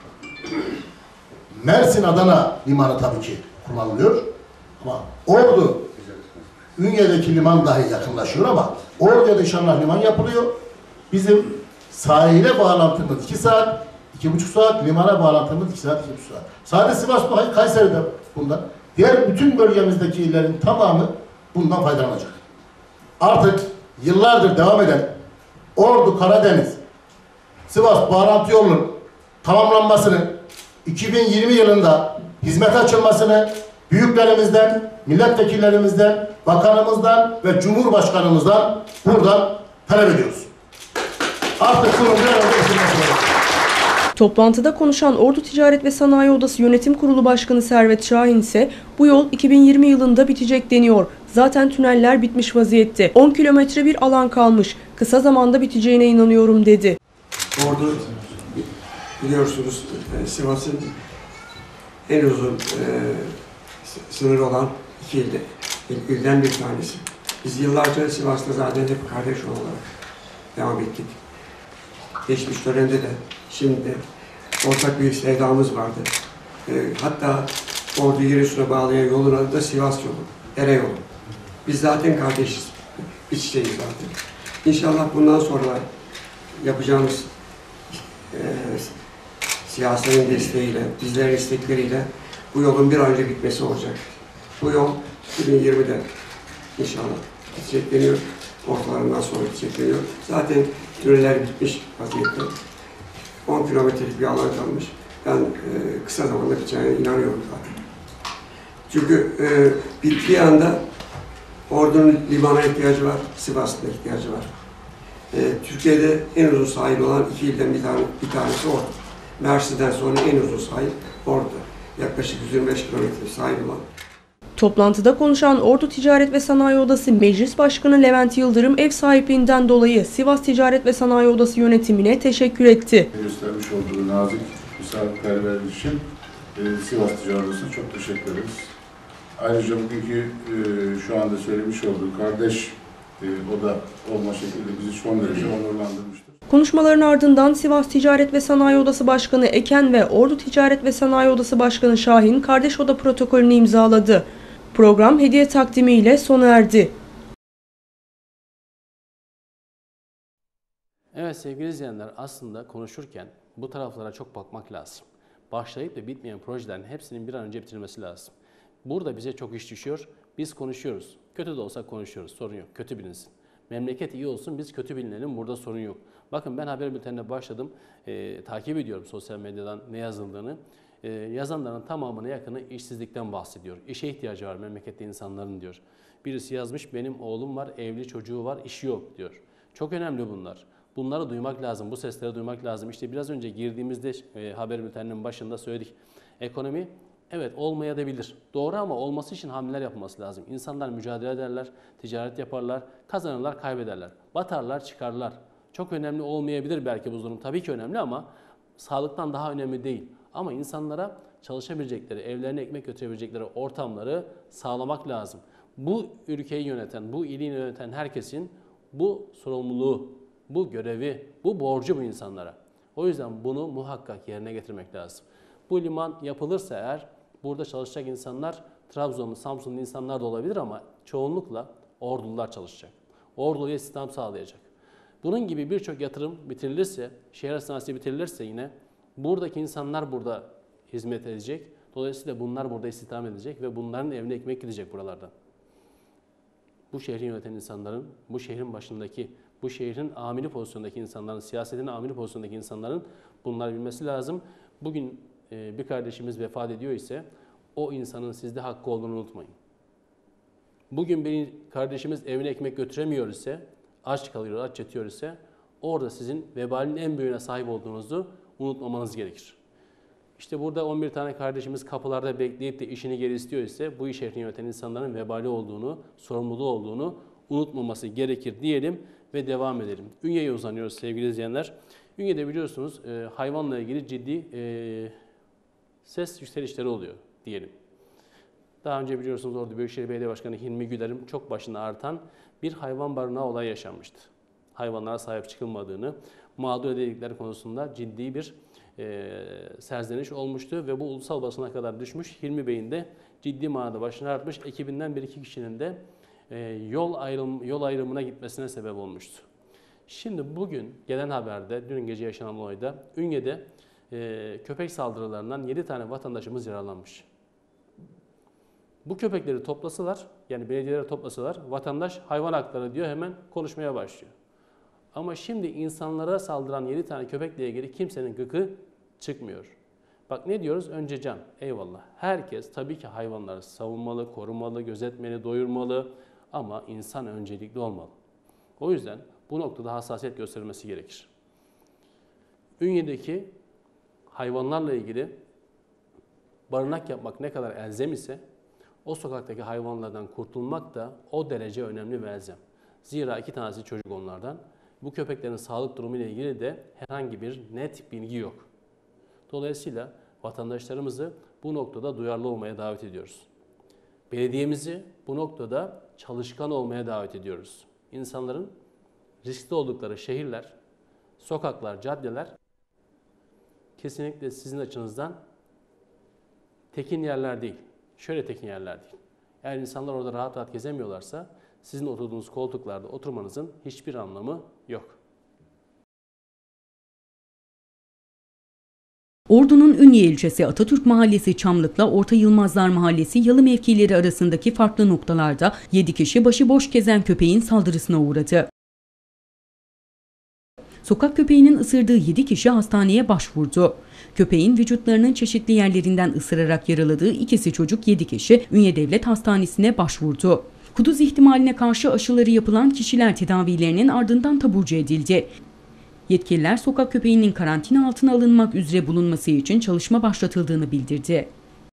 Mersin-Adana limanı tabii ki kullanılıyor. Ama Ordu, Ünye'deki liman dahi yakınlaşıyor ama Ordu'ya da inşallah liman yapılıyor. Bizim sahile bağlantımız iki saat, iki buçuk saat, limana bağlantımız iki saat, iki buçuk saat. Sadece Sivas bu, Kayseri'de bundan. Diğer bütün bölgemizdeki illerin tamamı bundan faydalanacak. Artık yıllardır devam eden Ordu, Karadeniz, Sivas bağlantı yolunun tamamlanmasını, iki bin yirmi yılında hizmete açılmasını büyüklerimizden, milletvekillerimizden, bakanımızdan ve Cumhurbaşkanımızdan buradan talep ediyoruz. Artık bunun bir an önce yapılması gerekiyor. Toplantıda konuşan Ordu Ticaret ve Sanayi Odası Yönetim Kurulu Başkanı Servet Şahin ise bu yol iki bin yirmi yılında bitecek deniyor. Zaten tüneller bitmiş vaziyette. on kilometre bir alan kalmış. Kısa zamanda biteceğine inanıyorum dedi. Ordu biliyorsunuz Sivas'ın en uzun e, sınır olan iki ilde, ilden bir tanesi. Biz yıllarca Sivas'ta zaten hep kardeş olarak devam ettik. Geçmiş dönemde de, şimdi de ortak bir sevdamız vardı. E, hatta Ordu Giresun'a bağlayan yolun adı da Sivas yolu, Ere yolu. Biz zaten kardeşiz, iç içeyiz zaten. İnşallah bundan sonra yapacağımız e, siyasetin desteğiyle, bizlerin istekleriyle bu yolun bir an önce bitmesi olacak. Bu yol iki bin yirmide inşallah bitecek deniyor. Ortalarından sonra bitecek deniyor. Zaten tüneller bitmiş vaziyette. on kilometrelik bir alan kalmış. Ben e, kısa zamanda biteceğine inanıyorum zaten. Çünkü e, bittiği anda Ordu'nun limana ihtiyacı var, Sivas'ta ihtiyacı var. E, Türkiye'de en uzun sahil olan iki ilden bir, tane, bir tanesi Ordu. Mersin'den sonra en uzun sahil Ordu. Yaklaşık yüz yirmi beş kilometre sahil olan. Toplantıda konuşan Ordu Ticaret ve Sanayi Odası Meclis Başkanı Levent Yıldırım ev sahipliğinden dolayı Sivas Ticaret ve Sanayi Odası yönetimine teşekkür etti. Göstermiş olduğu nazik misafirperverlik için e, Sivas Ticaret Odası'na çok teşekkür ederiz. Ayrıca bugünkü e, şu anda söylemiş olduğu kardeş e, oda olma şekilde bizi son derece onurlandırmıştır. Konuşmaların ardından Sivas Ticaret ve Sanayi Odası Başkanı Eken ve Ordu Ticaret ve Sanayi Odası Başkanı Şahin kardeş oda protokolünü imzaladı. Program hediye takdimiyle sona erdi. Evet sevgili izleyenler, aslında konuşurken bu taraflara çok bakmak lazım. Başlayıp da bitmeyen projelerin hepsinin bir an önce bitirilmesi lazım. Burada bize çok iş düşüyor. Biz konuşuyoruz. Kötü de olsa konuşuyoruz. Sorun yok. Kötü bilinsin. Memleket iyi olsun, biz kötü bilinelim. Burada sorun yok. Bakın ben haber bültenine başladım. E, takip ediyorum sosyal medyadan ne yazıldığını. E, yazanların tamamına yakını işsizlikten bahsediyor. İşe ihtiyacı var memlekette insanların diyor. Birisi yazmış, benim oğlum var, evli çocuğu var, işi yok diyor. Çok önemli bunlar. Bunları duymak lazım, bu sesleri duymak lazım. İşte biraz önce girdiğimizde e, haber bülteninin başında söyledik. Ekonomi evet olmayabilir. Doğru, ama olması için hamleler yapılması lazım. İnsanlar mücadele ederler, ticaret yaparlar, kazanırlar, kaybederler. Batarlar, çıkarlar. Çok önemli olmayabilir belki bu durum. Tabii ki önemli ama sağlıktan daha önemli değil. Ama insanlara çalışabilecekleri, evlerine ekmek götürebilecekleri ortamları sağlamak lazım. Bu ülkeyi yöneten, bu ili yöneten herkesin bu sorumluluğu, bu görevi, bu borcu bu insanlara. O yüzden bunu muhakkak yerine getirmek lazım. Bu liman yapılırsa eğer burada çalışacak insanlar Trabzonlu, Samsunlu insanlar da olabilir ama çoğunlukla Ordulular çalışacak. Ordulu'ya istihdam sağlayacak. Bunun gibi birçok yatırım bitirilirse, şehir hastanesi bitirilirse yine buradaki insanlar burada hizmet edecek. Dolayısıyla bunlar burada istihdam edecek ve bunların evine ekmek gidecek buralardan. Bu şehri yöneten insanların, bu şehrin başındaki, bu şehrin amiri pozisyondaki insanların, siyasetin amiri pozisyondaki insanların bunları bilmesi lazım. Bugün e, bir kardeşimiz vefat ediyor ise o insanın sizde hakkı olduğunu unutmayın. Bugün bir kardeşimiz evine ekmek götüremiyor ise, aç kalıyor, aç yatıyor ise orada sizin vebalin en büyüğüne sahip olduğunuzu unutmamanız gerekir. İşte burada on bir tane kardeşimiz kapılarda bekleyip de işini geri istiyor ise bu iş şehrini yöneten insanların vebali olduğunu, sorumluluğu olduğunu unutmaması gerekir diyelim ve devam edelim. Ünye'ye uzanıyoruz sevgili izleyenler. Ünye'de biliyorsunuz e, hayvanla ilgili ciddi e, ses yükselişleri oluyor diyelim. Daha önce biliyorsunuz Ordu Büyükşehir Belediye Başkanı Hilmi Güler'in çok başına artan bir hayvan barınağı olayı yaşanmıştı. Hayvanlara sahip çıkılmadığını, mağdur edildikleri konusunda ciddi bir e, serzeniş olmuştu ve bu ulusal basına kadar düşmüş. Hilmi Bey'in de ciddi manada başına artmış, ekibinden bir iki kişinin de e, yol, ayrım, yol ayrımına gitmesine sebep olmuştu. Şimdi bugün gelen haberde, dün gece yaşanan olayda Ünye'de e, köpek saldırılarından yedi tane vatandaşımız yaralanmış. Bu köpekleri toplasalar, yani belediyeleri toplasalar, vatandaş hayvan hakları diyor, hemen konuşmaya başlıyor. Ama şimdi insanlara saldıran yedi tane köpekle ilgili kimsenin gıkı çıkmıyor. Bak ne diyoruz? Önce can. Eyvallah. Herkes tabii ki hayvanları savunmalı, korumalı, gözetmeli, doyurmalı ama insan öncelikli olmalı. O yüzden bu noktada hassasiyet gösterilmesi gerekir. Ünye'deki hayvanlarla ilgili barınak yapmak ne kadar elzem ise o sokaktaki hayvanlardan kurtulmak da o derece önemli ve elzem. Zira iki tanesi çocuk onlardan. Bu köpeklerin sağlık durumu ile ilgili de herhangi bir net bilgi yok. Dolayısıyla vatandaşlarımızı bu noktada duyarlı olmaya davet ediyoruz. Belediyemizi bu noktada çalışkan olmaya davet ediyoruz. İnsanların riskli oldukları şehirler, sokaklar, caddeler kesinlikle sizin açınızdan tekin yerler değil. Şöyle tekin yerler değil. Eğer insanlar orada rahat rahat gezemiyorlarsa sizin oturduğunuz koltuklarda oturmanızın hiçbir anlamı yok. Ordu'nun Ünye ilçesi Atatürk Mahallesi Çamlık'la Orta Yılmazlar Mahallesi yalı mevkileri arasındaki farklı noktalarda yedi kişi başıboş gezen köpeğin saldırısına uğradı. Sokak köpeğinin ısırdığı yedi kişi hastaneye başvurdu. Köpeğin vücutlarının çeşitli yerlerinden ısırarak yaraladığı ikisi çocuk yedi kişi Ünye Devlet Hastanesi'ne başvurdu. Kuduz ihtimaline karşı aşıları yapılan kişiler tedavilerinin ardından taburcu edildi. Yetkililer sokak köpeğinin karantina altına alınmak üzere bulunması için çalışma başlatıldığını bildirdi.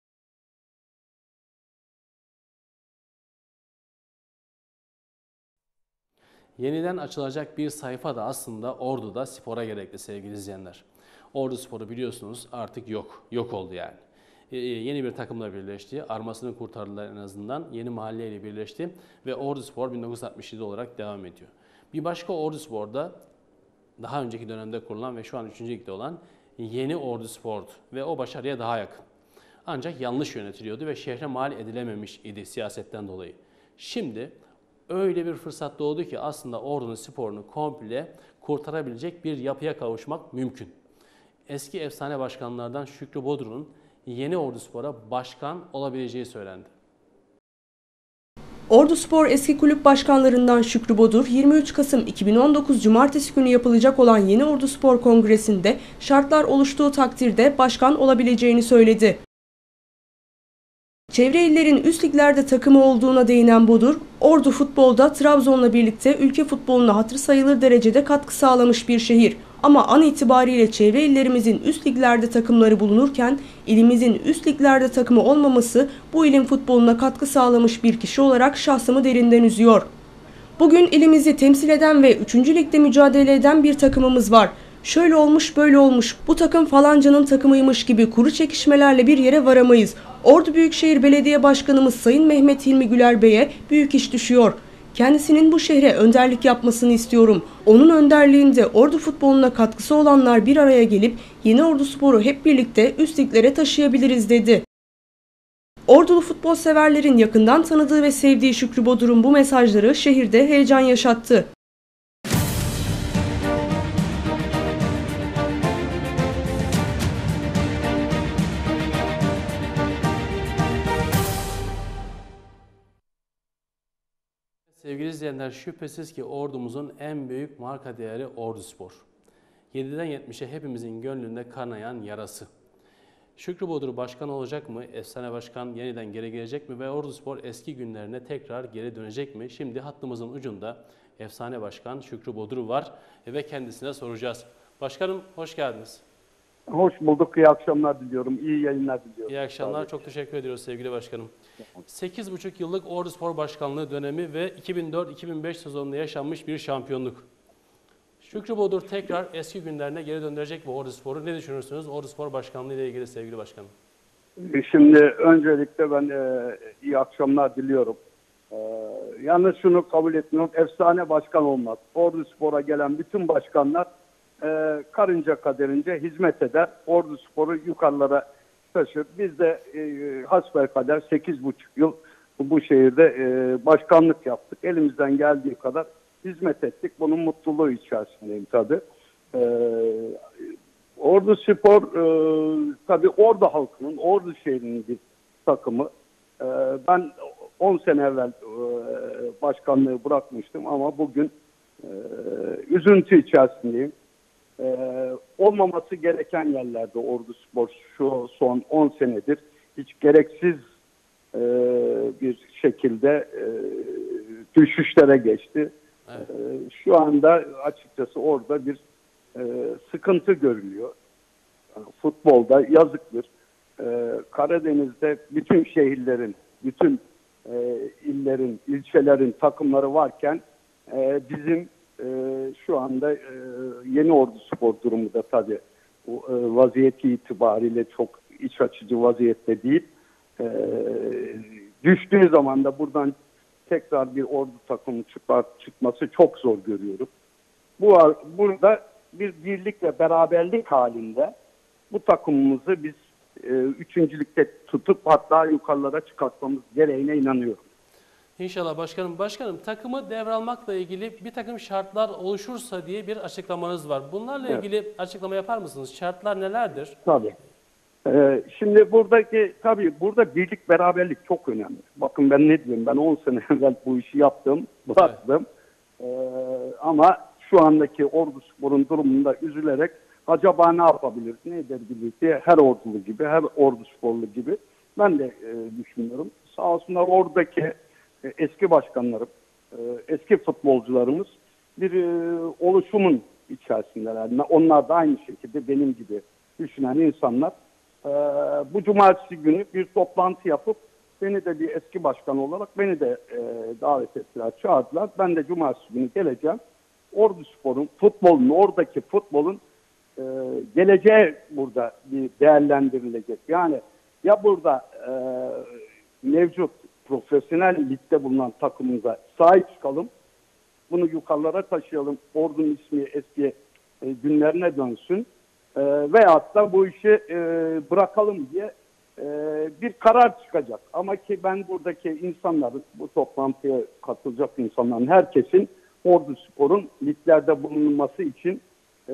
Yeniden açılacak bir sayfa da aslında Ordu'da spora gerekli sevgili izleyenler. Ordu Sporu biliyorsunuz artık yok, yok oldu yani. Ee, yeni bir takımla birleşti, armasını kurtardılar en azından, yeni mahalleyle birleşti ve Ordu Spor bin dokuz yüz altmış yedi olarak devam ediyor. Bir başka Ordu Spor'da daha önceki dönemde kurulan ve şu an üçüncü ligde olan Yeni Ordu Spor'du ve o başarıya daha yakın. Ancak yanlış yönetiliyordu ve şehre mal edilememiş idi siyasetten dolayı. Şimdi öyle bir fırsat doğdu ki aslında Ordu'nun sporunu komple kurtarabilecek bir yapıya kavuşmak mümkün. Eski efsane başkanlardan Şükrü Bodur'un Yeni Ordu Spor'a başkan olabileceği söylendi. Ordu Spor eski kulüp başkanlarından Şükrü Bodur, yirmi üç Kasım iki bin on dokuz Cumartesi günü yapılacak olan Yeni Ordu Spor Kongresi'nde şartlar oluştuğu takdirde başkan olabileceğini söyledi. Çevre illerin üst liglerde takımı olduğuna değinen Bodur, Ordu futbolda Trabzon'la birlikte ülke futboluna hatırı sayılır derecede katkı sağlamış bir şehir. Ama an itibariyle çevre illerimizin üst liglerde takımları bulunurken ilimizin üst liglerde takımı olmaması bu ilin futboluna katkı sağlamış bir kişi olarak şahsımı derinden üzüyor. Bugün ilimizi temsil eden ve üçüncü ligde mücadele eden bir takımımız var. Şöyle olmuş böyle olmuş, bu takım falancanın takımıymış gibi kuru çekişmelerle bir yere varamayız. Ordu Büyükşehir Belediye Başkanımız Sayın Mehmet Hilmi Güler Bey'e büyük iş düşüyor. Kendisinin bu şehre önderlik yapmasını istiyorum. Onun önderliğinde Ordu futboluna katkısı olanlar bir araya gelip Yeni Ordu Spor'u hep birlikte üst liglere taşıyabiliriz dedi. Ordulu futbol severlerin yakından tanıdığı ve sevdiği Şükrü Bodur'un bu mesajları şehirde heyecan yaşattı. Sevgili izleyenler, şüphesiz ki ordumuzun en büyük marka değeri Ordu Spor. yediden yetmişe hepimizin gönlünde kanayan yarası. Şükrü Bodur başkan olacak mı? Efsane başkan yeniden geri gelecek mi? Ve Ordu Spor eski günlerine tekrar geri dönecek mi? Şimdi hattımızın ucunda efsane başkan Şükrü Bodur var ve kendisine soracağız. Başkanım hoş geldiniz. Hoş bulduk. İyi akşamlar diliyorum. İyi yayınlar diliyorum. İyi akşamlar. Çok teşekkür ediyoruz sevgili başkanım. sekiz buçuk yıllık Ordu Spor Başkanlığı dönemi ve iki bin dört iki bin beş sezonunda yaşanmış bir şampiyonluk. Şükrü Bodur tekrar eski günlerine geri döndürecek bu Ordu Spor'u. Ne düşünürsünüz Ordu Spor Başkanlığı ile ilgili sevgili başkanım? Şimdi öncelikle ben e, iyi akşamlar diliyorum. E, yalnız şunu kabul etmiyorum. Efsane başkan olmaz. Ordu Spor'a gelen bütün başkanlar e, karınca kaderince hizmet eder. Ordu Spor'u yukarılara taşır. Biz de e, hasbelkader sekiz buçuk yıl bu şehirde e, başkanlık yaptık. Elimizden geldiği kadar hizmet ettik. Bunun mutluluğu içerisindeyim tabii. E, Ordu Spor e, tabii Ordu halkının, Ordu şehrinin bir takımı. E, ben on sene evvel e, başkanlığı bırakmıştım ama bugün e, üzüntü içerisindeyim. E, olmaması gereken yerlerde Ordu Spor şu son on senedir hiç gereksiz e, bir şekilde e, düşüşlere geçti. Evet. E, şu anda açıkçası orada bir e, sıkıntı görülüyor. Yani futbolda yazıktır. E, Karadeniz'de bütün şehirlerin, bütün e, illerin, ilçelerin takımları varken e, bizim e, şu anda e, Yeni Ordu Spor durumu da tabii o, e, vaziyeti itibariyle çok iç açıcı vaziyette değil. E, düştüğü zaman da buradan tekrar bir Ordu takımı çıkar, çıkması çok zor görüyorum. Bu burada bir birlik ve beraberlik halinde bu takımımızı biz e, üçüncülükte tutup hatta yukarılara çıkartmamız gereğine inanıyorum. İnşallah başkanım. Başkanım, takımı devralmakla ilgili bir takım şartlar oluşursa diye bir açıklamanız var. Bunlarla evet. ilgili açıklama yapar mısınız? Şartlar nelerdir? Tabii. Ee, şimdi buradaki tabii burada birlik beraberlik çok önemli. Bakın ben ne diyorum, ben on sene evvel bu işi yaptım, bıraktım. Evet. Ee, ama şu andaki Ordu Spor'un durumunda üzülerek acaba ne yapabiliriz, ne edebiliriz diye her ordulu gibi, her Ordu Sporlu gibi ben de e, düşünüyorum. Sağ olsunlar oradaki e, eski başkanlarım, e, eski futbolcularımız bir e, oluşumun içerisindeler. Yani onlar da aynı şekilde benim gibi düşünen insanlar. Ee, bu cumartesi günü bir toplantı yapıp beni de bir eski başkan olarak beni de e, davet ettiler, çağırdılar. Ben de cumartesi günü geleceğim. Ordu Spor'un, futbolun, oradaki futbolun e, geleceği burada bir değerlendirilecek. Yani ya burada e, mevcut profesyonel ligde bulunan takımımıza sahip çıkalım, bunu yukarılara taşıyalım, Ordu'nun ismi eski e, günlerine dönsün. E, veyahut da bu işi e, bırakalım diye e, bir karar çıkacak. Ama ki ben buradaki insanların, bu toplantıya katılacak insanların, herkesin Ordu Spor'un liglerde bulunması için e,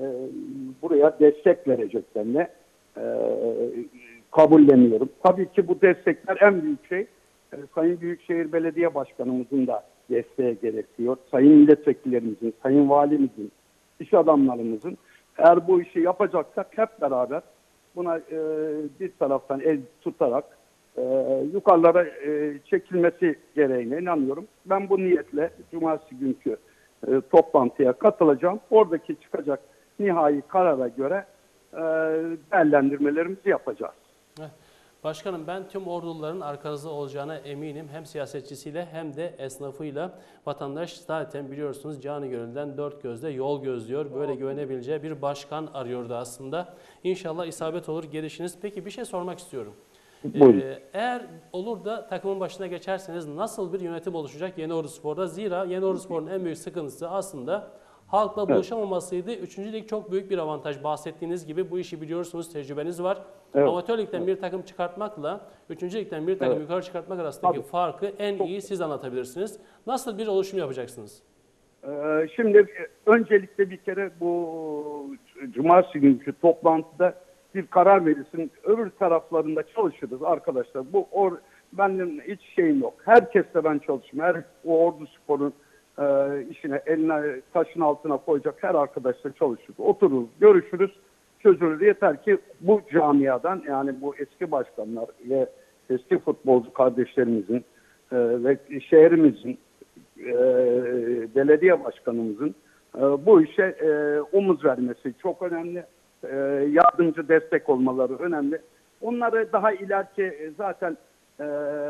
buraya destek vereceklerini e, kabulleniyorum. Tabii ki bu destekler en büyük şey, e, Sayın Büyükşehir Belediye Başkanımızın da desteğe gerekiyor. Sayın milletvekillerimizin, sayın valimizin, iş adamlarımızın. Eğer bu işi yapacaksak hep beraber buna e, bir taraftan el tutarak e, yukarılara e, çekilmesi gereğine inanıyorum. Ben bu niyetle cumartesi günkü e, toplantıya katılacağım. Oradaki çıkacak nihai karara göre e, değerlendirmelerimizi yapacağız. Başkanım, ben tüm orduların arkanızda olacağına eminim. Hem siyasetçisiyle hem de esnafıyla. Vatandaş zaten biliyorsunuz canı gönülden dört gözle yol gözlüyor. Böyle güvenebileceği bir başkan arıyordu aslında. İnşallah isabet olur gelişiniz. Peki bir şey sormak istiyorum. Ee, eğer olur da takımın başına geçerseniz nasıl bir yönetim oluşacak Yeni Ordu Spor'da? Zira Yeni Ordu Spor'un en büyük sıkıntısı aslında halkla buluşamamasıydı. Üçüncü lig çok büyük bir avantaj. Bahsettiğiniz gibi bu işi biliyorsunuz, tecrübeniz var. Evet. Amatör ligden evet. bir takım çıkartmakla üçüncü ligden bir takım evet. yukarı çıkartmak arasındaki Tabii. farkı en iyi siz anlatabilirsiniz. Nasıl bir oluşum yapacaksınız? Ee, şimdi öncelikle bir kere bu cumartesi günkü toplantıda bir karar verilsin. Öbür taraflarında çalışırız arkadaşlar. Bu or, benim hiç şeyim yok. Herkesle ben çalışırım. Her o Ordu Spor'un e, işine, eline taşın altına koyacak her arkadaşla çalışırız. Otururuz, görüşürüz, çözülür. Yeter ki bu camiadan, yani bu eski başkanlar ve eski futbolcu kardeşlerimizin e, ve şehrimizin e, belediye başkanımızın e, bu işe e, omuz vermesi çok önemli. E, yardımcı destek olmaları önemli. Onları daha ileriki e, zaten e,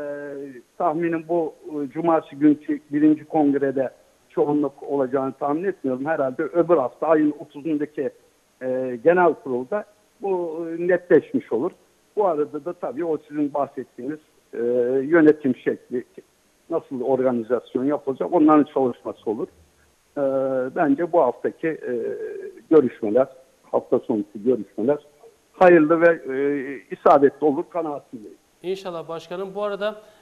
tahminim bu e, cumartesi günkü birinci kongrede çoğunluk olacağını tahmin etmiyorum. Herhalde öbür hafta ayın otuzundaki e, genel kurulda bu e, netleşmiş olur. Bu arada da tabii o sizin bahsettiğiniz e, yönetim şekli, nasıl organizasyon yapılacak, onların çalışması olur. E, bence bu haftaki e, görüşmeler, hafta sonraki görüşmeler hayırlı ve e, isabetli olur kanaatindeyim. İnşallah başkanım. Bu arada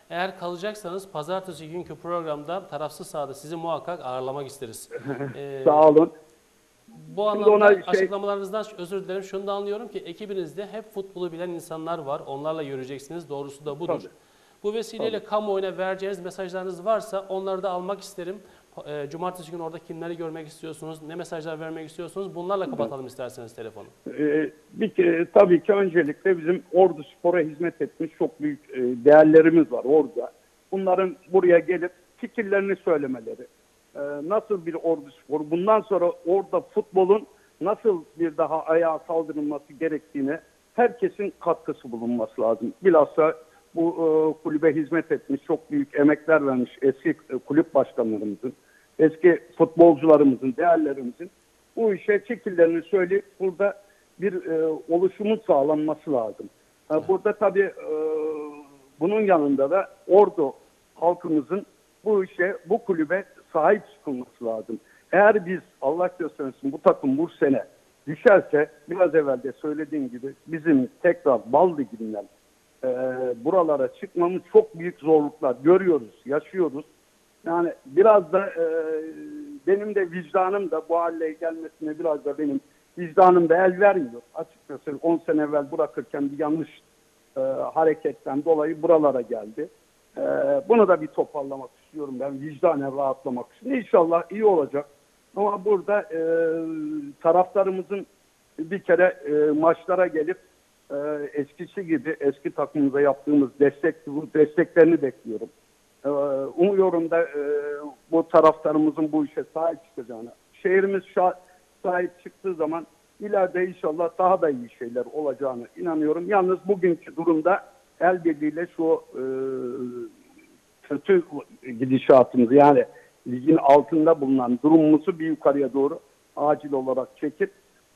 Eğer kalacaksanız pazartesi günkü programda tarafsız sahada sizi muhakkak ağırlamak isteriz. Ee, Sağ olun. Bu Şimdi anlamda ona şey- açıklamalarınızdan özür dilerim. Şunu da anlıyorum ki ekibinizde hep futbolu bilen insanlar var. Onlarla yürüyeceksiniz. Doğrusu da budur. Tabii. Bu vesileyle kamuoyuna vereceğiniz mesajlarınız varsa onları da almak isterim. E, Cumartesi günü orada kimleri görmek istiyorsunuz, ne mesajlar vermek istiyorsunuz? Bunlarla kapatalım isterseniz telefonu. Ee, bir kere, tabii ki öncelikle bizim Ordu Spor'a hizmet etmiş çok büyük e, değerlerimiz var orada. Bunların buraya gelip fikirlerini söylemeleri, e, nasıl bir Ordu Spor, bundan sonra orada futbolun nasıl bir daha ayağa kaldırılması gerektiğine herkesin katkısı bulunması lazım. Bilhassa bu e, kulübe hizmet etmiş, çok büyük emekler vermiş eski e, kulüp başkanlarımızın, eski futbolcularımızın, değerlerimizin bu işe şekillerini söyleyip burada bir e, oluşumun sağlanması lazım. E, burada tabii e, bunun yanında da Ordu halkımızın bu işe, bu kulübe sahip çıkılması lazım. Eğer biz Allah göstermesin bu takım bu sene düşerse, biraz evvel de söylediğim gibi bizim tekrar bal liginden e, buralara çıkmamız çok büyük zorluklar görüyoruz, yaşıyoruz. Yani biraz da e, benim de vicdanım da bu hale gelmesine biraz da benim vicdanım da el vermiyor. Açıkçası on sene evvel bırakırken bir yanlış e, hareketten dolayı buralara geldi. E, bunu da bir toparlamak istiyorum ben, vicdanen rahatlamak için. İnşallah iyi olacak. Ama burada e, taraftarımızın bir kere e, maçlara gelip e, eskisi gibi eski takımımıza yaptığımız destek, bu desteklerini bekliyorum. E, umuyorum da e, bu taraftarımızın bu işe sahip çıkacağını, şehrimiz şah, sahip çıktığı zaman ileride inşallah daha da iyi şeyler olacağını inanıyorum. Yalnız bugünkü durumda el birliğiyle şu e, kötü gidişatımızı, yani ligin altında bulunan durumumuzu bir yukarıya doğru acil olarak çekip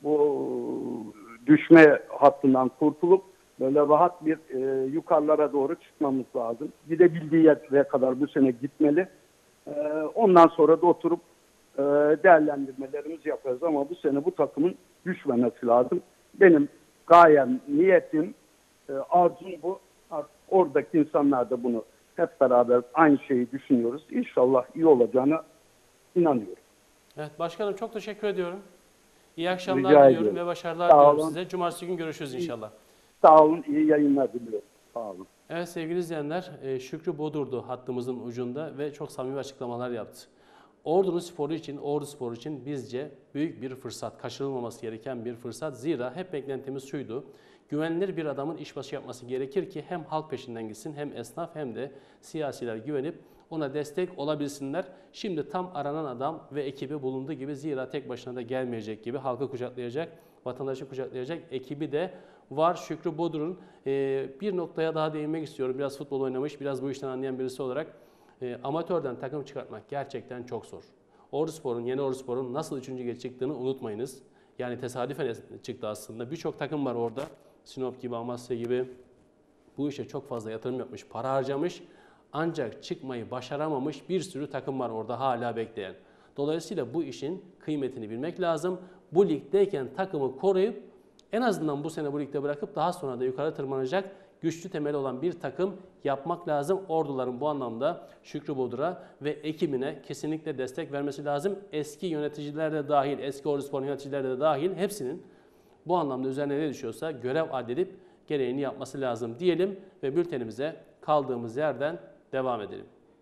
bu düşme hattından kurtulup böyle rahat bir e, yukarılara doğru çıkmamız lazım. Gidebildiği yere kadar bu sene gitmeli. E, ondan sonra da oturup e, değerlendirmelerimizi yaparız ama bu sene bu takımın düşmemesi lazım. Benim gayem, niyetim, e, arzum bu. Artık oradaki insanlar da bunu hep beraber aynı şeyi düşünüyoruz. İnşallah iyi olacağına inanıyorum. Evet başkanım, çok teşekkür ediyorum. İyi akşamlar Rica diliyorum ediyorum. ve başarılar Sağ diliyorum olun. size. Cumartesi günü görüşürüz inşallah. Sağ olun, iyi yayınlar diliyorum. Sağ olun. Evet sevgili izleyenler, e, Şükrü Bodur'du hattımızın ucunda ve çok samimi açıklamalar yaptı. Ordu'nun sporu için, Ordu Sporu için bizce büyük bir fırsat, kaçırılmaması gereken bir fırsat. Zira hep beklentimiz şuydu: güvenilir bir adamın işbaşı yapması gerekir ki hem halk peşinden gitsin, hem esnaf hem de siyasiler güvenip ona destek olabilsinler. Şimdi tam aranan adam ve ekibi bulunduğu gibi, zira tek başına da gelmeyecek gibi, halkı kucaklayacak, vatandaşı kucaklayacak ekibi de var. Şükrü Bodur'un e, bir noktaya daha değinmek istiyorum. Biraz futbol oynamış, biraz bu işten anlayan birisi olarak. E, amatörden takım çıkartmak gerçekten çok zor. Orduspor'un, yeni Orduspor'un nasıl üçüncü lige çıktığını unutmayınız. Yani tesadüfen çıktı aslında. Birçok takım var orada. Sinop gibi, Amasya gibi. Bu işe çok fazla yatırım yapmış, para harcamış. Ancak çıkmayı başaramamış bir sürü takım var orada hala bekleyen. Dolayısıyla bu işin kıymetini bilmek lazım. Bu ligdeyken takımı koruyup en azından bu sene bu ligde bırakıp daha sonra da yukarı tırmanacak güçlü temeli olan bir takım yapmak lazım. Orduların bu anlamda Şükrü Bodur'a ve ekibine kesinlikle destek vermesi lazım. Eski yöneticiler de dahil, eski Orduspor yöneticiler de dahil hepsinin bu anlamda üzerine ne düşüyorsa görev addedip gereğini yapması lazım diyelim ve bültenimize kaldığımız yerden devam edelim.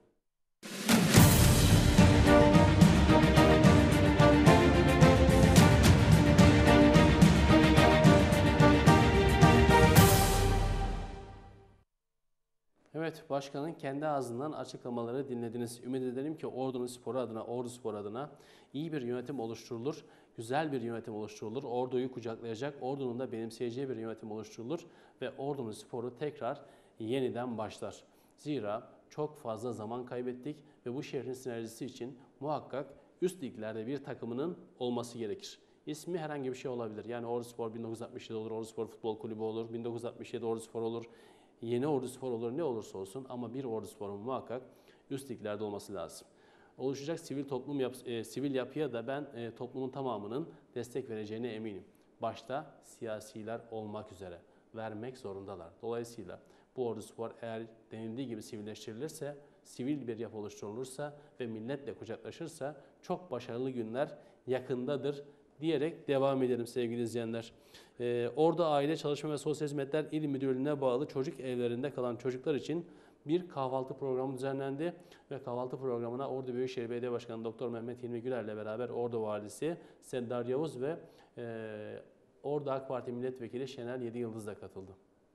Evet, başkanın kendi ağzından açıklamaları dinlediniz. Ümit edelim ki Ordu'nun sporu adına, Ordu Spor adına iyi bir yönetim oluşturulur, güzel bir yönetim oluşturulur. Ordu'yu kucaklayacak, Ordu'nun da benimseyeceği bir yönetim oluşturulur ve Ordu'nun sporu tekrar yeniden başlar. Zira çok fazla zaman kaybettik ve bu şehrin sinerjisi için muhakkak üst liglerde bir takımının olması gerekir. İsmi herhangi bir şey olabilir. Yani Orduspor bin dokuz yüz altmış yedi olur, Orduspor Futbol Kulübü olur, bin dokuz yüz altmış yedi Orduspor olur, yeni Orduspor olur, ne olursa olsun ama bir Orduspor'un muhakkak üst liglerde olması lazım. Oluşacak sivil toplum yap, e, sivil yapıya da ben e, toplumun tamamının destek vereceğine eminim. Başta siyasiler olmak üzere vermek zorundalar. Dolayısıyla bu ordu spor eğer denildiği gibi sivilleştirilirse, sivil bir yapı oluşturulursa ve milletle kucaklaşırsa çok başarılı günler yakındadır diyerek devam edelim sevgili izleyenler. Ee, Ordu Aile Çalışma ve Sosyal Hizmetler İl Müdürlüğü'ne bağlı çocuk evlerinde kalan çocuklar için bir kahvaltı programı düzenlendi ve kahvaltı programına Ordu Büyükşehir Belediye Başkanı Doktor Mehmet Hilmi Güler'le beraber Ordu Valisi Seddar Yavuz ve e, Ordu AK Parti Milletvekili Şenel Yediyıldız da katıldı.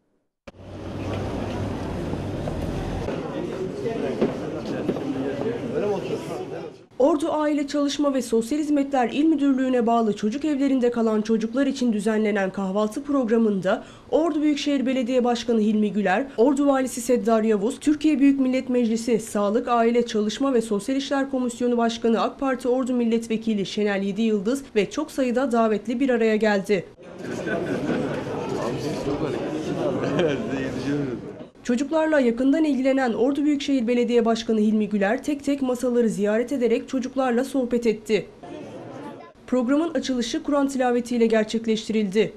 Ordu Aile Çalışma ve Sosyal Hizmetler İl Müdürlüğü'ne bağlı çocuk evlerinde kalan çocuklar için düzenlenen kahvaltı programında Ordu Büyükşehir Belediye Başkanı Hilmi Güler, Ordu Valisi Seddar Yavuz, Türkiye Büyük Millet Meclisi Sağlık, Aile, Çalışma ve Sosyal İşler Komisyonu Başkanı AK Parti Ordu Milletvekili Şenel Yediyıldız ve çok sayıda davetli bir araya geldi. Çocuklarla yakından ilgilenen Ordu Büyükşehir Belediye Başkanı Hilmi Güler tek tek masaları ziyaret ederek çocuklarla sohbet etti. Programın açılışı Kur'an tilavetiyle gerçekleştirildi.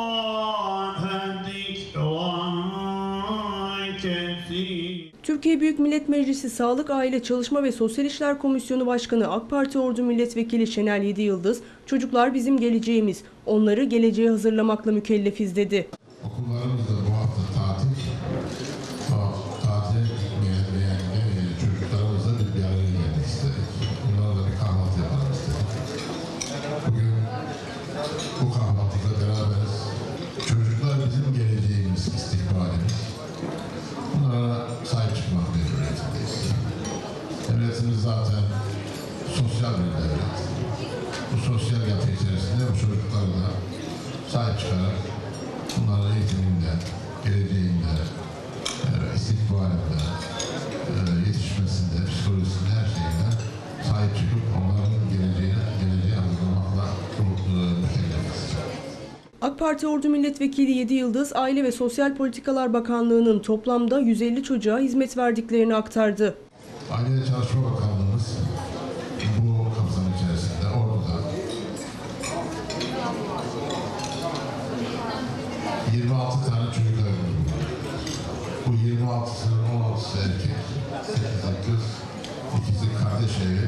Türkiye Büyük Millet Meclisi Sağlık, Aile, Çalışma ve Sosyal İşler Komisyonu Başkanı AK Parti Ordu Milletvekili Şenel Yediyıldız, "Çocuklar bizim geleceğimiz, onları geleceğe hazırlamakla mükellefiz" dedi. Okullarımızda bu hafta tatil, tatile gitmeyen veya gidemeyen çocuklarımızla bir bir araya gelmek istedik. Bunlarla bir kahvaltı yapalım istedik. Bugün bu kahvaltıda beraberiz. Çocuklar bizim geleceğimiz, istikbalimiz. Bunlara sahip çıkmak mecburiyetindeyiz. Devletimiz zaten sosyal bir devlet. Bu sosyal yapı içerisinde bu çocuklara da sahip çıkarak bunların eğitiminde, geleceğinde, istikbalinde, yetişmesinde, psikolojisinde, her şeyine sahip çıkıp onların geleceğine, geleceğe hazırlamakla mükellefiz. AK Parti Ordu Milletvekili Yediyıldız, Aile ve Sosyal Politikalar Bakanlığı'nın toplamda yüz elli çocuğa hizmet verdiklerini aktardı. Aile ve Çalışma Bakanlığımız bu kapsam içerisinde Ordu'da yirmi altı tane çocuk evimiz var. Bu yirmi altısının on altısı erkek, sekizi kız, ikisi kardeş evi,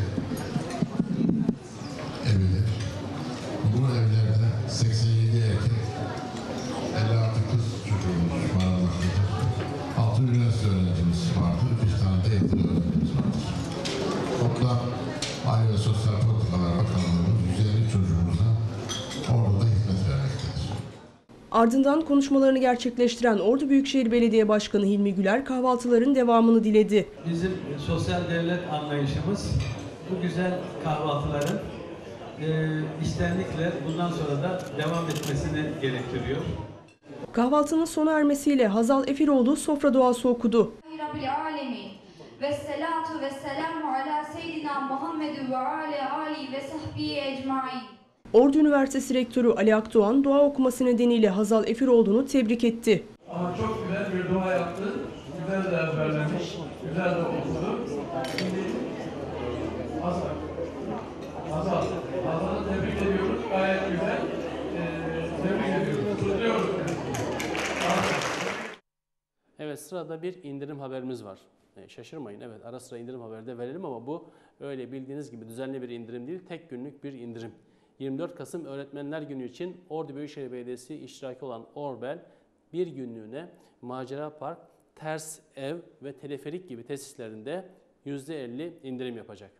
evidir. Bu evlerde seksen yedi erkek, elli altı kız çocuğumuz barınmaktadır. altı üniversite öğrencimiz vardır, bir tane de eğitim öğrencimiz vardır. Toplam Aile ve Sosyal Politikalar Bakanlığımız yüz elli çocuğumuza Ordu'da hizmet vermektedir. Ardından konuşmalarını gerçekleştiren Ordu Büyükşehir Belediye Başkanı Hilmi Güler kahvaltıların devamını diledi. Bizim sosyal devlet anlayışımız bu güzel kahvaltıların e, içtenlikle bundan sonra da devam etmesini gerektiriyor. Kahvaltının sona ermesiyle Hazal Efiroğlu sofra duası okudu. Ve salatu ve selamu ala seyyidina Muhammedin ve ala ali ve sahbihi ecmaîn. Ordu Üniversitesi Rektörü Ali Akdoğan dua okuması nedeniyle Hazal Efiroğlu'nu tebrik etti. Ama çok güzel bir dua yaptı, güzel de ezberlemiş, güzel de okudu. Şimdi Hazal, Hazal, Hazal'ı tebrik ediyoruz, gayet güzel, ee, tebrik ediyoruz, kutluyoruz. Evet, sırada bir indirim haberimiz var. E, şaşırmayın, evet ara sıra indirim haberi de verelim ama bu öyle bildiğiniz gibi düzenli bir indirim değil, tek günlük bir indirim. yirmi dört Kasım Öğretmenler Günü için Ordu Büyükşehir Belediyesi iştiraki olan Orbel bir günlüğüne Macera Park, Ters Ev ve Teleferik gibi tesislerinde yüzde elli indirim yapacak.